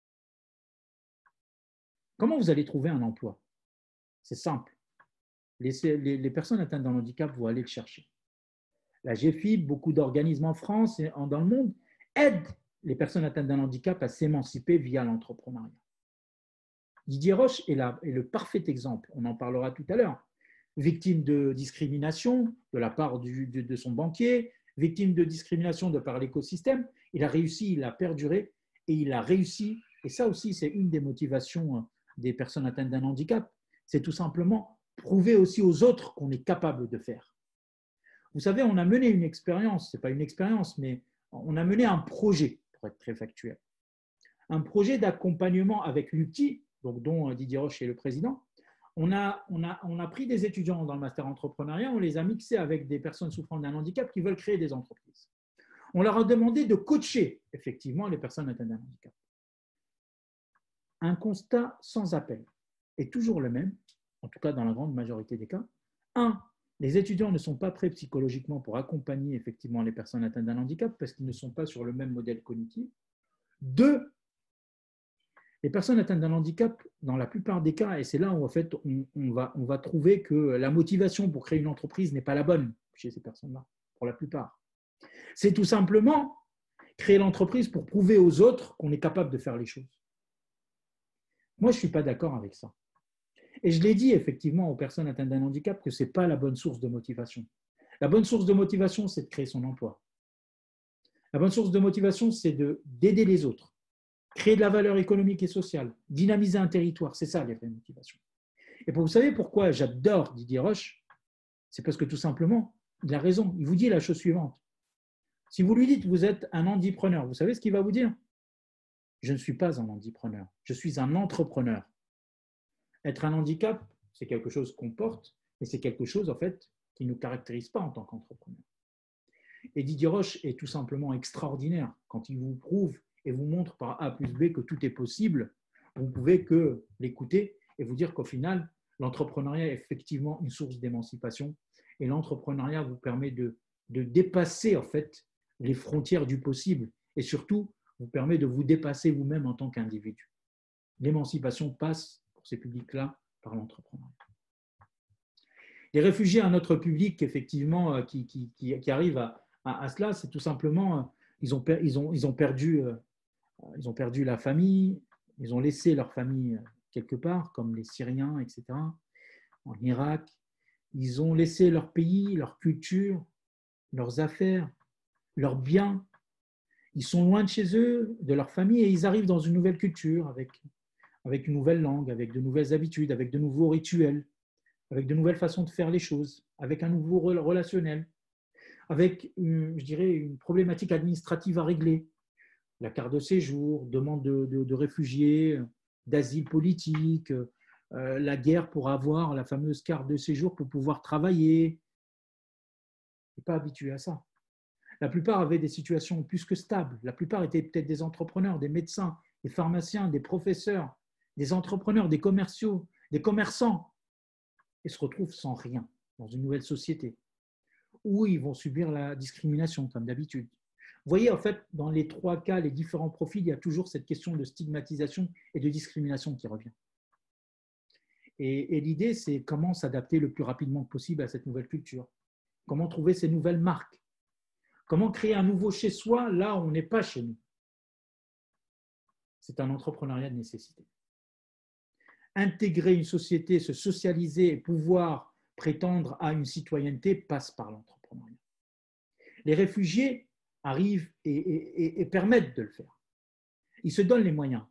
Comment vous allez trouver un emploi? C'est simple. Les, les, les personnes atteintes d'un handicap vont aller le chercher. La G F I B, beaucoup d'organismes en France et dans le monde aident les personnes atteintes d'un handicap à s'émanciper via l'entrepreneuriat. Didier Roche est, la, est le parfait exemple, on en parlera tout à l'heure. Victime de discrimination de la part du, de, de son banquier, victime de discrimination de par l'écosystème, il a réussi, il a perduré et il a réussi, et ça aussi c'est une des motivations des personnes atteintes d'un handicap, c'est tout simplement prouver aussi aux autres qu'on est capable de faire. Vous savez, on a mené une expérience, ce n'est pas une expérience, mais on a mené un projet, pour être très factuel, un projet d'accompagnement avec l'U T I, donc dont Didier Roche est le président. On a, on, a, on a pris des étudiants dans le master entrepreneuriat, on les a mixés avec des personnes souffrant d'un handicap qui veulent créer des entreprises. On leur a demandé de coacher effectivement les personnes atteintes d'un handicap. Un constat sans appel est toujours le même, en tout cas dans la grande majorité des cas. Un, les étudiants ne sont pas prêts psychologiquement pour accompagner effectivement les personnes atteintes d'un handicap parce qu'ils ne sont pas sur le même modèle cognitif. Deux, les personnes atteintes d'un handicap, dans la plupart des cas, et c'est là où en fait on, on, va, on va trouver que la motivation pour créer une entreprise n'est pas la bonne chez ces personnes-là, pour la plupart. C'est tout simplement créer l'entreprise pour prouver aux autres qu'on est capable de faire les choses. Moi, je ne suis pas d'accord avec ça. Et je l'ai dit effectivement aux personnes atteintes d'un handicap que ce n'est pas la bonne source de motivation. La bonne source de motivation, c'est de créer son emploi. La bonne source de motivation, c'est d'aider les autres. Créer de la valeur économique et sociale, dynamiser un territoire, c'est ça les vraies motivations. Et pour, vous savez pourquoi j'adore Didier Roche? C'est parce que tout simplement, il a raison. Il vous dit la chose suivante. Si vous lui dites que vous êtes un handipreneur, vous savez ce qu'il va vous dire? Je ne suis pas un handipreneur, je suis un entrepreneur. Être un handicap, c'est quelque chose qu'on porte, mais c'est quelque chose en fait qui ne nous caractérise pas en tant qu'entrepreneur. Et Didier Roche est tout simplement extraordinaire quand il vous prouve et vous montre par A plus B que tout est possible. Vous ne pouvez que l'écouter et vous dire qu'au final, l'entrepreneuriat est effectivement une source d'émancipation et l'entrepreneuriat vous permet de, de dépasser en fait les frontières du possible et surtout vous permet de vous dépasser vous-même en tant qu'individu. L'émancipation passe pour ces publics-là par l'entrepreneuriat. Les réfugiés, un autre public effectivement qui, qui, qui, qui arrive à, à, à cela, c'est tout simplement ils ont, ils ont, ils ont perdu Ils ont perdu la famille, ils ont laissé leur famille quelque part, comme les Syriens, et cetera, en Irak. Ils ont laissé leur pays, leur culture, leurs affaires, leurs biens. Ils sont loin de chez eux, de leur famille, et ils arrivent dans une nouvelle culture, avec, avec une nouvelle langue, avec de nouvelles habitudes, avec de nouveaux rituels, avec de nouvelles façons de faire les choses, avec un nouveau relationnel, avec, une, je dirais, une problématique administrative à régler. La carte de séjour, demande de, de, de réfugiés, d'asile politique, euh, la guerre pour avoir la fameuse carte de séjour pour pouvoir travailler. On n'est pas habitué à ça. La plupart avaient des situations plus que stables. La plupart étaient peut-être des entrepreneurs, des médecins, des pharmaciens, des professeurs, des entrepreneurs, des commerciaux, des commerçants, et se retrouvent sans rien dans une nouvelle société où ils vont subir la discrimination comme d'habitude. Vous voyez, en fait, dans les trois cas, les différents profils, il y a toujours cette question de stigmatisation et de discrimination qui revient. Et, et l'idée, c'est comment s'adapter le plus rapidement possible à cette nouvelle culture. Comment trouver ces nouvelles marques. Comment créer un nouveau chez soi là où on n'est pas chez nous. C'est un entrepreneuriat de nécessité. Intégrer une société, se socialiser et pouvoir prétendre à une citoyenneté passe par l'entrepreneuriat. Les réfugiés arrivent et, et, et permettent de le faire. Ils se donnent les moyens.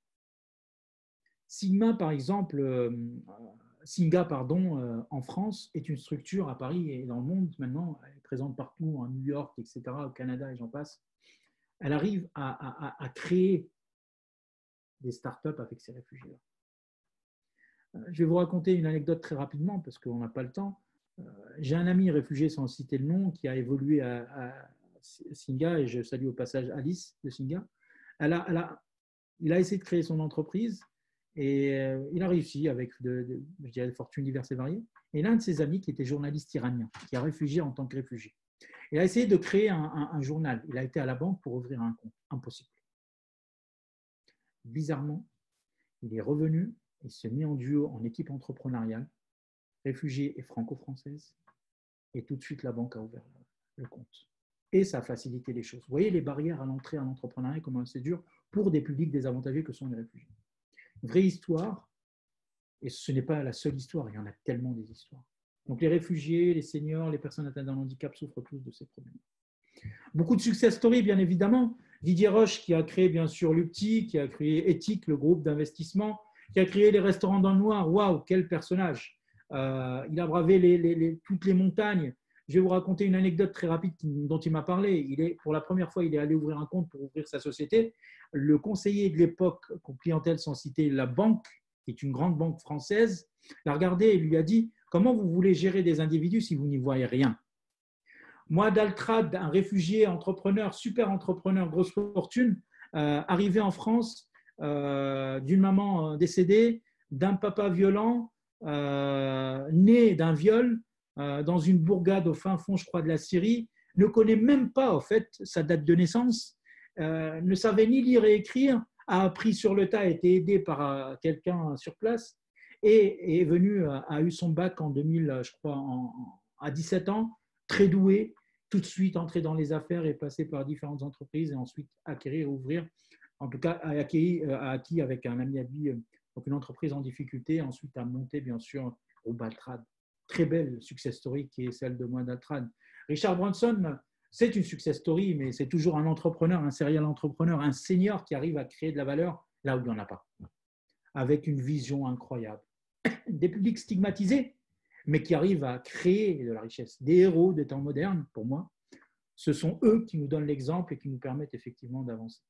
Sigma, par exemple, euh, Singa, pardon, euh, en France, est une structure à Paris et dans le monde maintenant, elle est présente partout, à New York, et cetera, au Canada et j'en passe. Elle arrive à, à, à créer des startups avec ces réfugiés-là. Je vais vous raconter une anecdote très rapidement parce qu'on n'a pas le temps. j'ai un ami réfugié sans citer le nom qui a évolué à, à Singa, et je salue au passage Alice de Singa. Elle a, elle a, il a essayé de créer son entreprise et euh, il a réussi avec de, de, je dirais, de fortunes diverses et variées. Et l'un de ses amis, qui était journaliste iranien, qui a réfugié en tant que réfugié, il a essayé de créer un, un, un journal. Il a été à la banque pour ouvrir un compte. Impossible. Bizarrement, il est revenu et s'est mis en duo, en équipe entrepreneuriale, réfugié et franco-française. Et tout de suite, la banque a ouvert le compte. Et ça a facilité les choses. Vous voyez les barrières à l'entrée à l'entrepreneuriat, comment c'est dur pour des publics désavantagés que sont les réfugiés. Une vraie histoire, et ce n'est pas la seule histoire, il y en a tellement des histoires. Donc les réfugiés, les seniors, les personnes atteintes d'un handicap souffrent tous de ces problèmes. Beaucoup de success stories, bien évidemment. Didier Roche, qui a créé bien sûr l'Upti, qui a créé Ethique, le groupe d'investissement, qui a créé les restaurants dans le noir. Waouh, quel personnage! Euh, il a bravé les, les, les, toutes les montagnes. Je vais vous raconter une anecdote très rapide dont il m'a parlé. Il est, pour la première fois, il est allé ouvrir un compte pour ouvrir sa société. Le conseiller de l'époque, clientèle sans citer la banque, qui est une grande banque française, l'a regardé et lui a dit « Comment vous voulez gérer des individus si vous n'y voyez rien ?» Moi, d'Altrad, un réfugié, entrepreneur, super entrepreneur, grosse fortune, euh, arrivé en France euh, d'une maman décédée, d'un papa violent, euh, né d'un viol, euh, dans une bourgade au fin fond, je crois, de la Syrie, ne connaît même pas, en fait, sa date de naissance, euh, ne savait ni lire et écrire, a appris sur le tas, a été aidé par euh, quelqu'un sur place et est venu, euh, a eu son bac en deux mille, je crois, en, à dix-sept ans, très doué, tout de suite entrer dans les affaires et passer par différentes entreprises et ensuite acquérir, ouvrir, en tout cas, a acquis, a acquis avec un ami à lui, donc une entreprise en difficulté, ensuite a monté, bien sûr, au Altrad. Très belle success story qui est celle de moi d'Altrad. Richard Branson, c'est une success story, mais c'est toujours un entrepreneur, un serial entrepreneur, un senior qui arrive à créer de la valeur là où il n'y en a pas, avec une vision incroyable. Des publics stigmatisés, mais qui arrivent à créer de la richesse. Des héros des temps modernes, pour moi, ce sont eux qui nous donnent l'exemple et qui nous permettent effectivement d'avancer.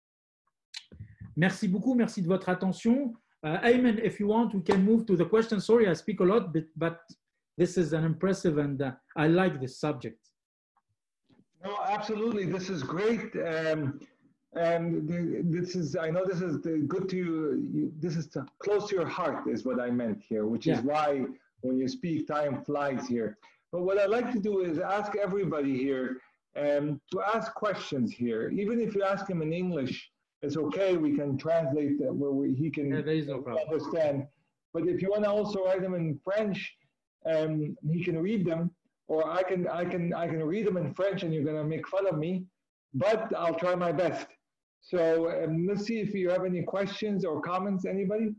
Merci beaucoup, merci de votre attention. Uh, Ayman, if you want, we can move to the question. Sorry, I speak a lot, but, but this is an impressive and uh, I like this subject. No, absolutely. This is great. Um, and this is, I know this is good to you. This is to, close to your heart is what I meant here, which yeah. is why when you speak, time flies here. But what I'd like to do is ask everybody here um, to ask questions here. Even if you ask him in English, it's okay. We can translate that where we, he can yeah, there is no problem. understand. But if you want to also write them in French, um, he can read them, or I can, I can, I can read them in French, and you're going to make fun of me. But I'll try my best. So um, let's see if you have any questions or comments. Anybody?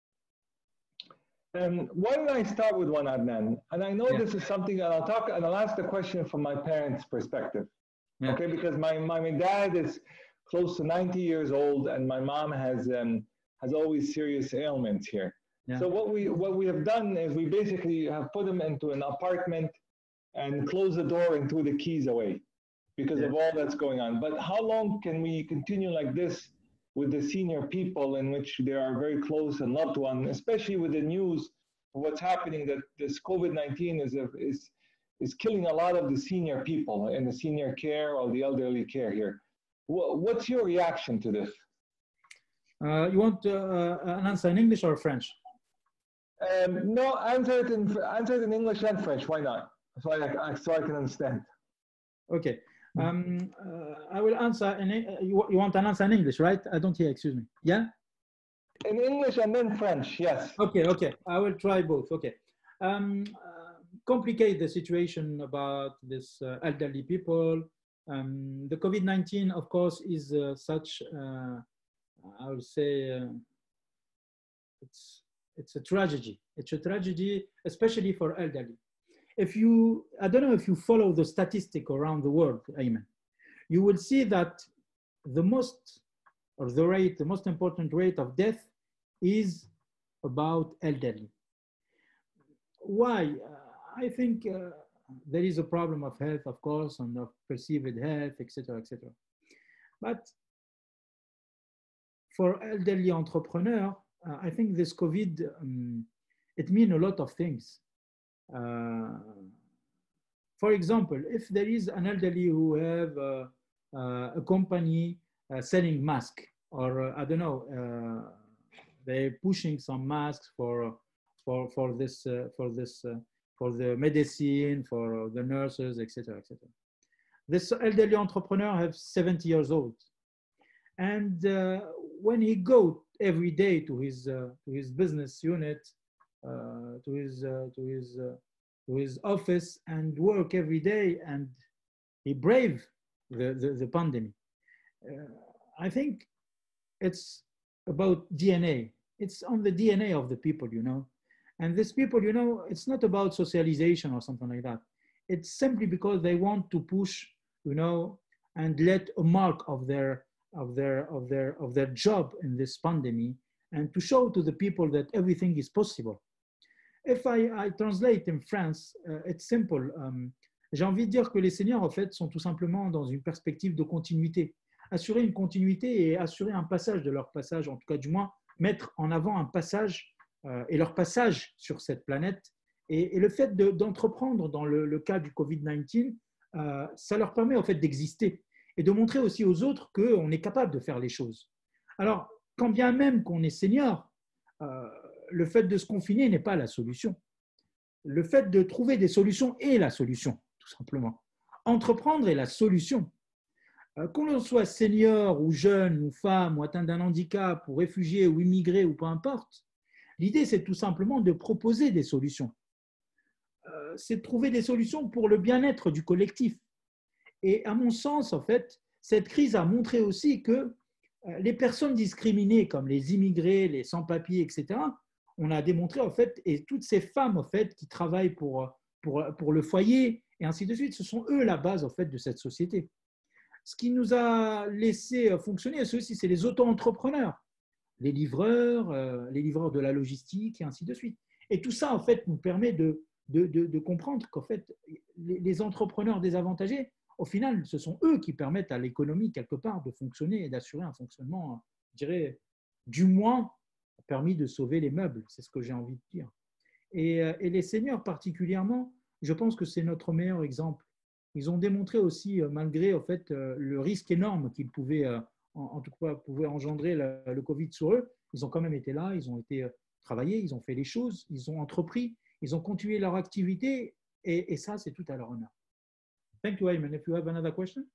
Um, why don't I start with one, Adnan? And I know yeah. this is something that I'll talk, and I'll ask the question from my parents' perspective. Yeah. Okay, because my, my, my dad is close to ninety years old, and my mom has um, has always serious ailments here. Yeah. So what we what we have done is we basically have put them into an apartment and closed the door and threw the keys away because yeah. of all that's going on. But how long can we continue like this with the senior people, in which they are very close and loved one, especially with the news of what's happening, that this COVID nineteen is a, is is killing a lot of the senior people in the senior care or the elderly care here. What's your reaction to this? Uh, you want uh, an answer in English or French? Um, no, answer it in answer it in English and French. Why not? So I, so I can understand. Okay. Um, uh, I will answer in. Uh, you, you want an answer in English, right? I don't hear. Excuse me. Yeah. In English and then French. Yes. Okay. Okay. I will try both. Okay. Um, uh, complicate the situation about this uh, elderly people. Um, the COVID nineteen, of course, is uh, such, uh, I would say, uh, it's, it's a tragedy. It's a tragedy, especially for elderly. If you, I don't know if you follow the statistic around the world, Ayman, you will see that the most, or the rate, the most important rate of death is about elderly. Why? Uh, I think uh, there is a problem of health, of course, and of perceived health, et cetera, et cetera. But for elderly entrepreneur, uh, I think this COVID, um, it means a lot of things. Uh, for example, if there is an elderly who have uh, uh, a company uh, selling masks, or uh, I don't know, uh, they're pushing some masks for for for this uh, for this uh, for the medicine, for the nurses, et cetera, et cetera. This elderly entrepreneur has seventy years old, and uh, when he go every day to his uh, to his business unit, uh, to his uh, to his uh, to his office and work every day, and he brave the the, the pandemic. Uh, I think it's about D N A. It's on the D N A of the people, you know. And these people, you know, it's not about socialization or something like that. It's simply because they want to push, you know, and let a mark of their of their of their of their job in this pandemic, and to show to the people that everything is possible. If I, I translate in France, uh, it's simple. Um, j'ai envie de dire que les seniors, en fait, sont tout simplement dans une perspective de continuité. Assurer une continuité et assurer un passage de leur passage, en tout cas du moins, mettre en avant un passage euh, et leur passage sur cette planète. Et, et le fait de, d'entreprendre dans le, le cas du covid dix-neuf, euh, ça leur permet en fait d'exister et de montrer aussi aux autres qu'on est capable de faire les choses. Alors, quand bien même qu'on est senior, euh, le fait de se confiner n'est pas la solution. Le fait de trouver des solutions est la solution, tout simplement. Entreprendre est la solution. Qu'on l'on soit senior ou jeune ou femme ou atteint d'un handicap ou réfugié ou immigré ou peu importe, l'idée c'est tout simplement de proposer des solutions. C'est de trouver des solutions pour le bien-être du collectif. Et à mon sens, en fait, cette crise a montré aussi que les personnes discriminées comme les immigrés, les sans-papiers, et cetera, on a démontré en fait, et toutes ces femmes en fait qui travaillent pour, pour, pour le foyer et ainsi de suite, ce sont eux la base en fait de cette société. Ce qui nous a laissé fonctionner, ceux-ci, c'est les auto-entrepreneurs, les livreurs, euh, les livreurs de la logistique et ainsi de suite. Et tout ça en fait nous permet de, de, de, de comprendre qu'en fait les, les entrepreneurs désavantagés, au final, ce sont eux qui permettent à l'économie quelque part de fonctionner et d'assurer un fonctionnement, je dirais, du moins permis de sauver les meubles, c'est ce que j'ai envie de dire. Et, et les seniors particulièrement, je pense que c'est notre meilleur exemple. Ils ont démontré aussi, malgré en fait, le risque énorme qu'ils pouvaient, en, en tout cas, pouvaient engendrer le, le Covid sur eux, ils ont quand même été là, ils ont été travaillés, ils ont fait les choses, ils ont entrepris, ils ont continué leur activité, et, et ça, c'est tout à leur honneur. Thank you, Ayman. If you have another question?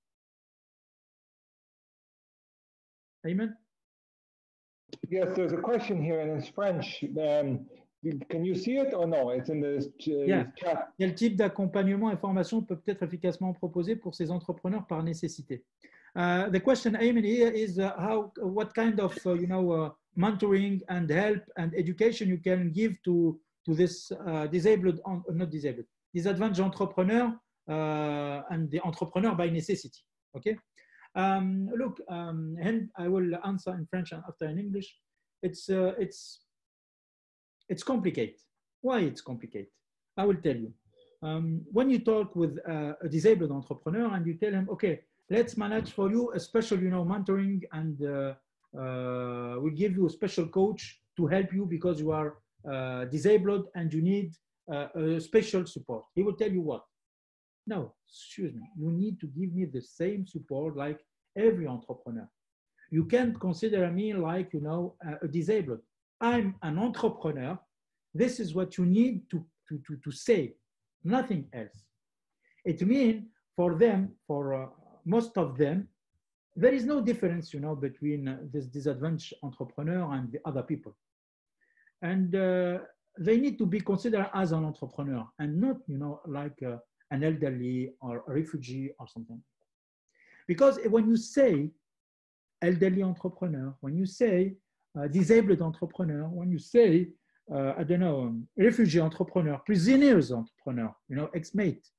Ayman? Yes, there's a question here and it's French. Um, can you see it or no? It's in the yeah. chat. Quel type d'accompagnement et formation peut être efficacement proposé pour ces entrepreneurs par nécessité? Uh, the question, Ayman, here is uh, how, what kind of, uh, you know, uh, mentoring and help and education you can give to to this uh, disabled, uh, not disabled, disadvantaged entrepreneur uh, and the entrepreneur by necessity. Okay. Um, look, um, and I will answer in French and after in English. It's uh, it's it's complicated. Why it's complicated? I will tell you. Um, when you talk with uh, a disabled entrepreneur and you tell him, okay, let's manage for you a special, you know, mentoring, and uh, uh, we'll give you a special coach to help you because you are uh, disabled and you need uh, a special support. He will tell you what? No, excuse me, you need to give me the same support like every entrepreneur. You can't consider me like, you know, a disabled. I'm an entrepreneur. This is what you need to, to, to, to say, nothing else. It means for them, for uh, most of them, there is no difference, you know, between uh, this disadvantaged entrepreneur and the other people. And uh, they need to be considered as an entrepreneur and not, you know, like uh, an elderly or a refugee or something. Because when you say elderly entrepreneur, when you say uh, disabled entrepreneur, when you say, uh, I don't know, um, refugee entrepreneur, prisoners entrepreneur, you know, ex-mate,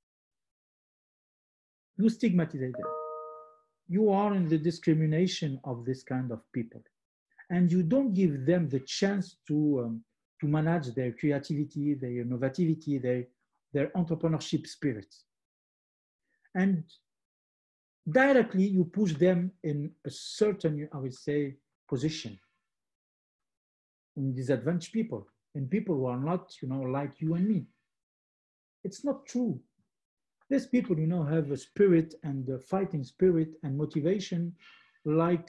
you stigmatize them. You are in the discrimination of this kind of people. And you don't give them the chance to, um, to manage their creativity, their innovativity, their their entrepreneurship spirit. And directly you push them in a certain, I would say, position in disadvantaged people, in people who are not, you know, like you and me. It's not true. These people, you know, have a spirit and a fighting spirit and motivation like,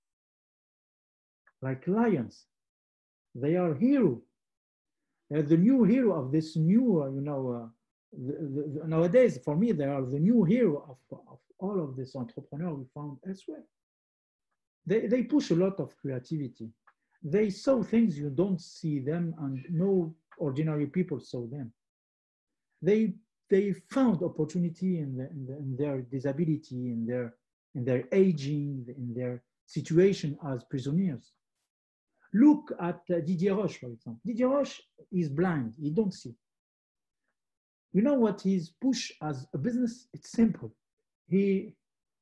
like lions. They are heroes. They're the new hero of this new, uh, you know, uh, the, the, the, nowadays, for me, they are the new hero of, of all of these entrepreneurs we found elsewhere. They, they push a lot of creativity. They saw things you don't see them and no ordinary people saw them. They, they found opportunity in, the, in, the, in their disability, in their, in their aging, in their situation as prisoners. Look at uh, Didier Roche, for example. Didier Roche is blind, he don't see. You know what he's push as a business? It's simple. He,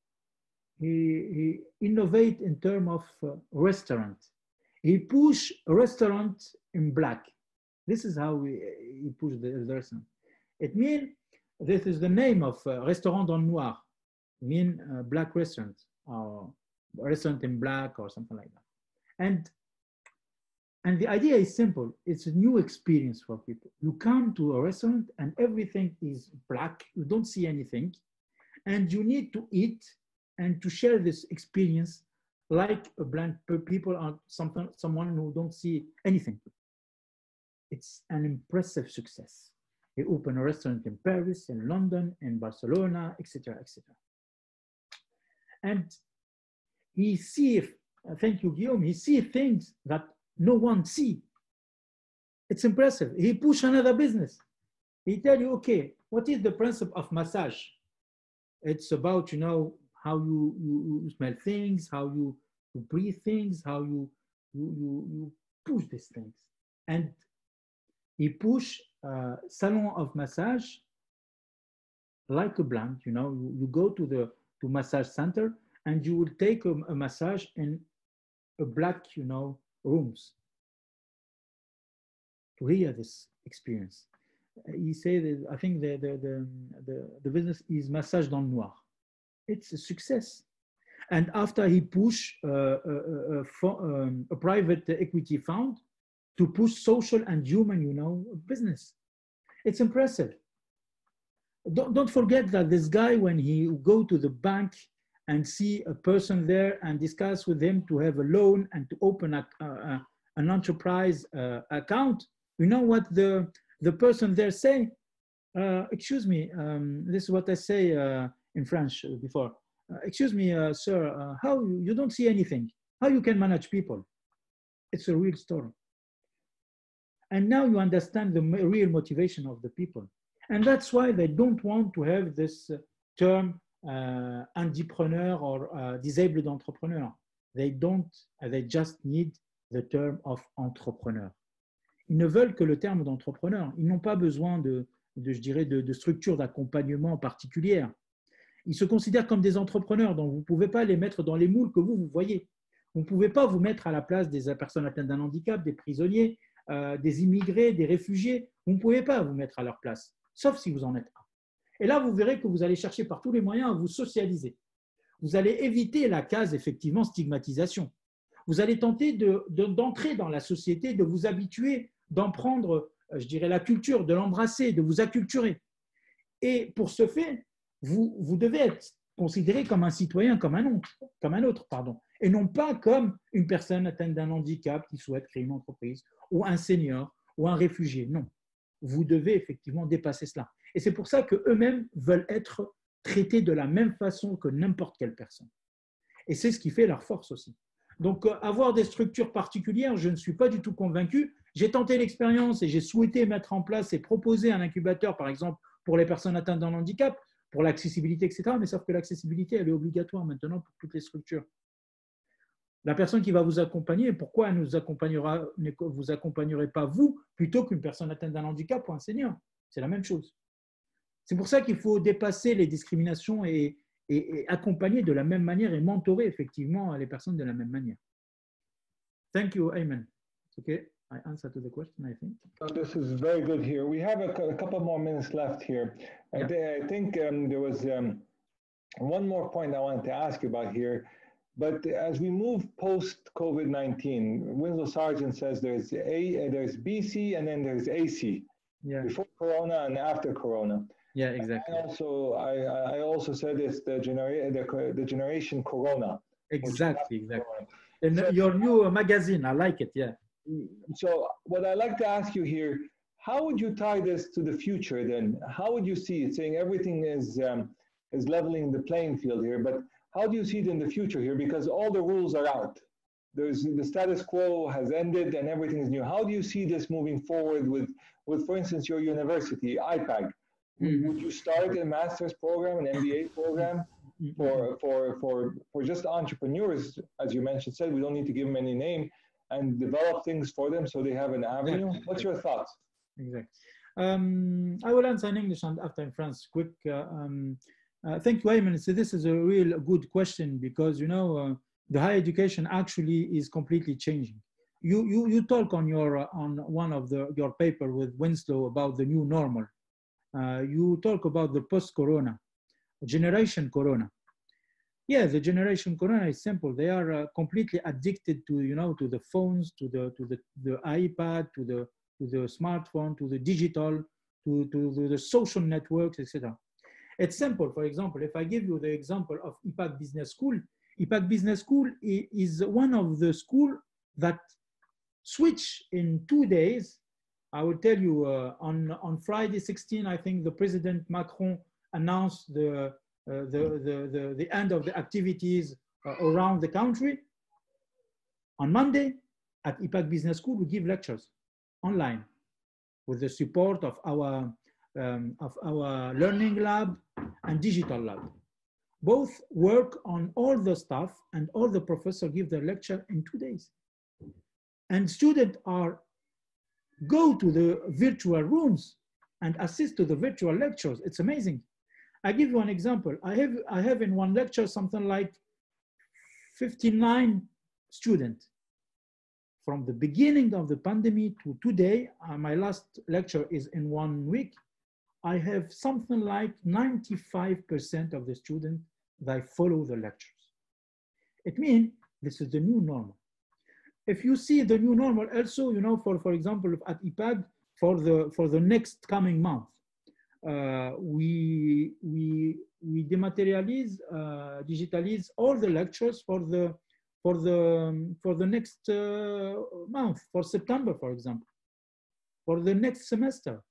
he, he innovate in terms of uh, restaurant. He push a restaurant in black. This is how he, he pushed the, the restaurant. It means, this is the name of uh, Restaurant dans le Noir, mean uh, black restaurant, or restaurant in black or something like that. And And the idea is simple. It's a new experience for people. You come to a restaurant and everything is black. You don't see anything. And you need to eat and to share this experience like a blind people or something, someone who don't see anything. It's an impressive success. He opened a restaurant in Paris, in London, in Barcelona, et cetera, et cetera. And he see, thank you, Guillaume, he see things that no one see. It's impressive. He push another business. He tell you, okay, what is the principle of massage? It's about, you know, how you, you, you smell things, how you, you breathe things, how you, you, you, you push these things. And he push uh, salon of massage like a blind, you know, you, you go to the to massage center and you will take a, a massage in a black, you know, rooms to hear this experience. He said, that, I think the, the, the, the, the business is Massage dans le Noir. It's a success. And after he pushed uh, a, a, a, um, a private equity fund to push social and human, you know, business. It's impressive. Don't, don't forget that this guy, when he go to the bank and see a person there and discuss with him to have a loan and to open a, a, an enterprise uh, account, you know what the, the person there say? Uh, excuse me, um, this is what I say uh, in French before. Uh, excuse me, uh, sir, uh, how you, you don't see anything? How you can manage people? It's a real story. And now you understand the real motivation of the people. And that's why they don't want to have this term uh, entrepreneur or uh, disabled entrepreneur. They don't, they just need the term of entrepreneur. Ils ne veulent que le terme d'entrepreneur. Ils n'ont pas besoin de, de je dirais, de, de structure d'accompagnement particulière. Ils se considèrent comme des entrepreneurs, donc vous ne pouvez pas les mettre dans les moules que vous, vous voyez. Vous ne pouvez pas vous mettre à la place des personnes atteintes d'un handicap, des prisonniers, euh, des immigrés, des réfugiés. Vous ne pouvez pas vous mettre à leur place, sauf si vous en êtes un. Et là, vous verrez que vous allez chercher par tous les moyens à vous socialiser. Vous allez éviter la case, effectivement, stigmatisation. Vous allez tenter de, de, d'entrer dans la société, de vous habituer, d'en prendre, je dirais, la culture, de l'embrasser, de vous acculturer. Et pour ce fait, vous, vous devez être considéré comme un citoyen, comme un autre, comme un autre, pardon, et non pas comme une personne atteinte d'un handicap qui souhaite créer une entreprise, ou un senior, ou un réfugié. Non, vous devez effectivement dépasser cela. Et c'est pour ça qu'eux-mêmes veulent être traités de la même façon que n'importe quelle personne. Et c'est ce qui fait leur force aussi. Donc, avoir des structures particulières, je ne suis pas du tout convaincu. J'ai tenté l'expérience et j'ai souhaité mettre en place et proposer un incubateur, par exemple, pour les personnes atteintes d'un handicap, pour l'accessibilité, et cetera. Mais sauf que l'accessibilité, elle est obligatoire maintenant pour toutes les structures. La personne qui va vous accompagner, pourquoi elle ne vous accompagnera, ne vous accompagnerez pas vous plutôt qu'une personne atteinte d'un handicap ou un senior? C'est la même chose. C'est pour ça qu'il faut dépasser les discriminations et, et, et accompagner de la même manière et mentorer effectivement les personnes de la même manière. Thank you, Ayman. Okay, I answered to the question, I think. Oh, this is very good here. We have a, a couple more minutes left here. Yeah. I, I think um, there was um, one more point I wanted to ask you about here. But as we move post COVID nineteen, Winslow Sargent says there's A, there's B C, and then there's A C. Yeah. Before Corona and after Corona. Yeah, exactly. I also, I, I also said it's the, genera the, the generation Corona. Exactly, exactly. Corona. In So, your new magazine, I like it, yeah. So what I'd like to ask you here, how would you tie this to the future then? How would you see it, saying everything is, um, is leveling the playing field here, but how do you see it in the future here? Because all the rules are out. There's, the status quo has ended and everything is new. How do you see this moving forward with, with for instance, your university, I P A G? Mm-hmm. Would you start a master's program, an M B A program for, for, for, for just entrepreneurs, as you mentioned, said, we don't need to give them any name, and develop things for them so they have an avenue? Exactly. What's your thoughts? Exactly. Um, I will answer in English and after in French, quick. Uh, um, uh, thank you, Ayman. So this is a real good question because, you know, uh, the higher education actually is completely changing. You, you, you talk on, your, uh, on one of the, your paper with Winslow about the new normal. Uh, you talk about the post-corona, generation corona. Yeah, the generation corona is simple. They are uh, completely addicted to, you know, to the phones, to the, to the, the iPad, to the, to the smartphone, to the digital, to, to, to the social networks, et cetera. It's simple. For example, if I give you the example of I P A G Business School, I P A G Business School is one of the schools that switch in two days. I will tell you uh, on, on Friday sixteen, I think the President Macron announced the, uh, the, the, the, the end of the activities uh, around the country. On Monday at I P A G Business School, we give lectures online with the support of our, um, of our learning lab and digital lab. Both work on all the stuff and all the professors give their lecture in two days. And students are go to the virtual rooms and assist to the virtual lectures. It's amazing. I give you an example. I have, I have in one lecture something like fifty-nine students. From the beginning of the pandemic to today, uh, my last lecture is in one week. I have something like ninety-five percent of the students that follow the lectures. It means this is the new normal. If you see the new normal also, you know, for, for example, at I P A G, for the, for the next coming month, uh, we, we, we dematerialize, uh, digitalize all the lectures for the, for the, for the next uh, month, for September, for example, for the next semester.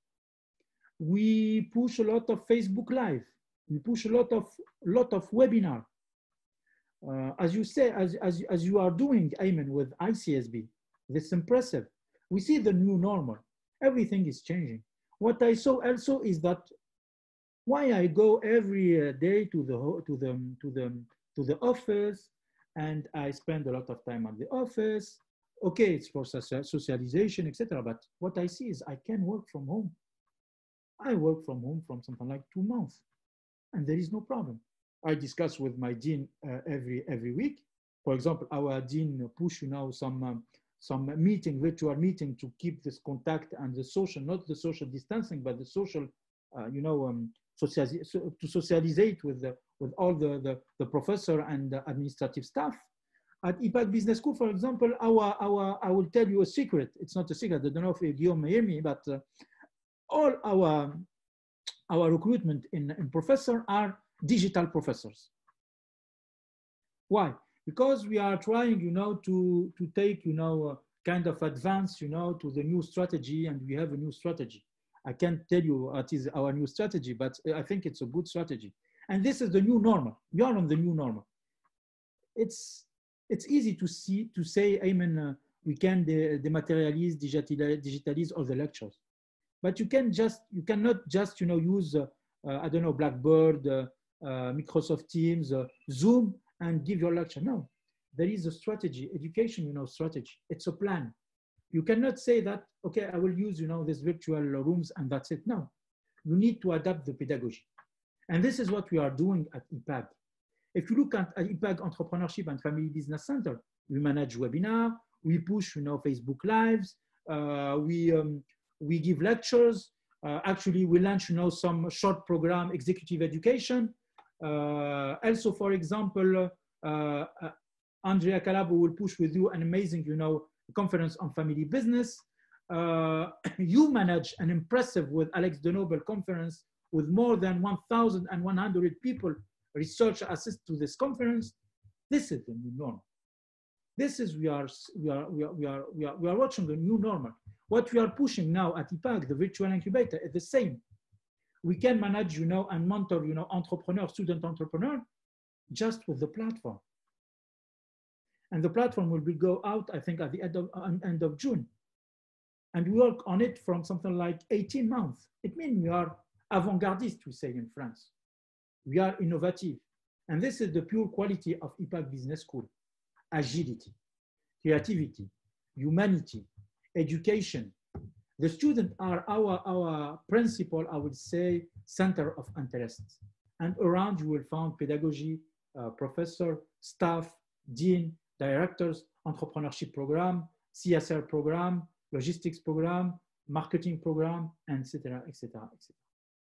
We push a lot of Facebook Live. We push a lot of, lot of webinar. Uh, as you say, as, as, as you are doing, Ayman, with I C S B, this is impressive. We see the new normal. Everything is changing. What I saw also is that why I go every uh, day to the, to, the, to, the, to the office, and I spend a lot of time at the office. Okay, it's for socialization, et cetera. But what I see is I can work from home. I work from home from something like two months, and there is no problem. I discuss with my dean uh, every every week. For example, our dean push, you know, some um, some meeting, virtual meeting, to keep this contact and the social, not the social distancing, but the social, uh, you know, um, social, so, to socialize with the, with all the, the the professor and the administrative staff. At I P A G Business School, for example, our our I will tell you a secret. It's not a secret. I don't know if Guillaume may hear me, but uh, all our our recruitment in, in professor are digital professors. Why? Because we are trying, you know, to, to take, you know, uh, kind of advance, you know, to the new strategy, and we have a new strategy. I can't tell you what is our new strategy, but I think it's a good strategy. And this is the new normal. We are on the new normal. It's, it's easy to see, to say, Ayman, uh, we can de dematerialize, digitalize, digitalize all the lectures. But you can just, you cannot just, you know, use, uh, uh, I don't know, Blackboard, uh, uh, Microsoft Teams, uh, Zoom, and give your lecture. No, there is a strategy, education, you know, strategy. It's a plan. You cannot say that, okay, I will use, you know, these virtual rooms and that's it. No, you need to adapt the pedagogy. And this is what we are doing at I P A G. If you look at, at I P A G Entrepreneurship and Family Business Center, we manage webinar, we push, you know, Facebook Lives, uh, we, um, we give lectures. Uh, actually, we launch, you know, some short program, executive education. Uh, also, for example, uh, uh, Andrea Calabo will push with you an amazing, you know, conference on family business. uh, you manage an impressive with Alex de Nobel conference with more than one thousand one hundred people, research assist to this conference. This is the new normal. This is, we are, we are, we are, we are, we are, we are watching the new normal. What we are pushing now at I P A C, the virtual incubator, is the same. We can manage, you know, and mentor, you know, entrepreneur, student entrepreneur, just with the platform. And the platform will be go out, I think, at the end of, end of June. And we work on it from something like eighteen months. It means we are avant-gardist, we say in France. We are innovative. And this is the pure quality of I P A C Business School. Agility, creativity, humanity, education. The students are our, our principal, I would say, center of interest. And around you will find pedagogy, uh, professor, staff, dean, directors, entrepreneurship program, C S R program, logistics program, marketing program, et cetera, et cetera, et cetera.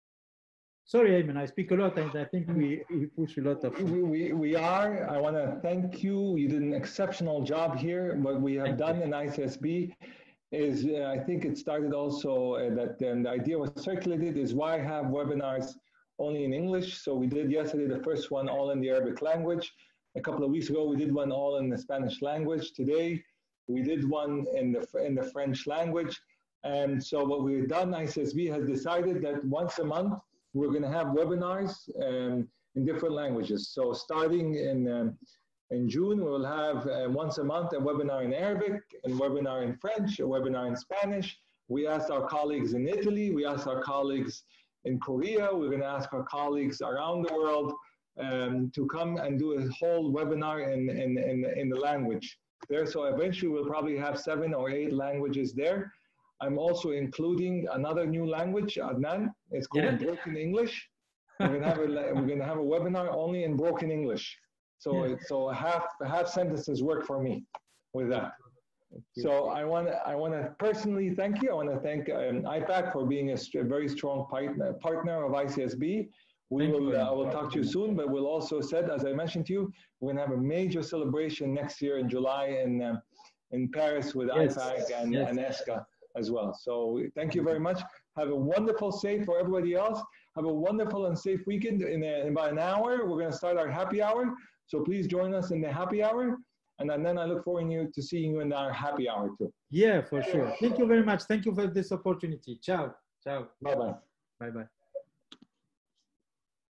Sorry, Ayman, I speak a lot, and I think we, we push a lot of. We, we, we are. I want to thank you. You did an exceptional job here. What we have Thank done you. in I C S B is, uh, I think it started also uh, that um, the idea was circulated is why have webinars only in English? So we did yesterday the first one all in the Arabic language. A couple of weeks ago, we did one all in the Spanish language. Today, we did one in the, in the French language. And so what we've done, I C S B has decided that once a month, we're going to have webinars um, in different languages. So starting in, um, in June, we will have uh, once a month a webinar in Arabic, a webinar in French, a webinar in Spanish. We asked our colleagues in Italy, we asked our colleagues in Korea, we're going to ask our colleagues around the world um, to come and do a whole webinar in, in, in, in the language there. So eventually we'll probably have seven or eight languages there. I'm also including another new language, Adnan. It's called Yeah. Broken English. We're gonna have a we're gonna have a webinar only in broken English. So Yeah. it's so half half sentences work for me with that. So I want to I want to personally thank you. I want to thank um, I P A C for being a, st very strong partner partner of I C S B. We Thank will you. uh, I will talk to you soon, but we'll also said, as I mentioned to you, we're gonna have a major celebration next year in July in um, in Paris with Yes. I P A C and, Yes. and ESCA as well. So thank you very much. Have a wonderful, safe for everybody else. Have a wonderful and safe weekend. In, a, in about an hour, we're going to start our happy hour. So please join us in the happy hour. And then I look forward you to seeing you in our happy hour too. Yeah, for sure. Thank you very much. Thank you for this opportunity. Ciao. Ciao. Bye-bye. Bye-bye.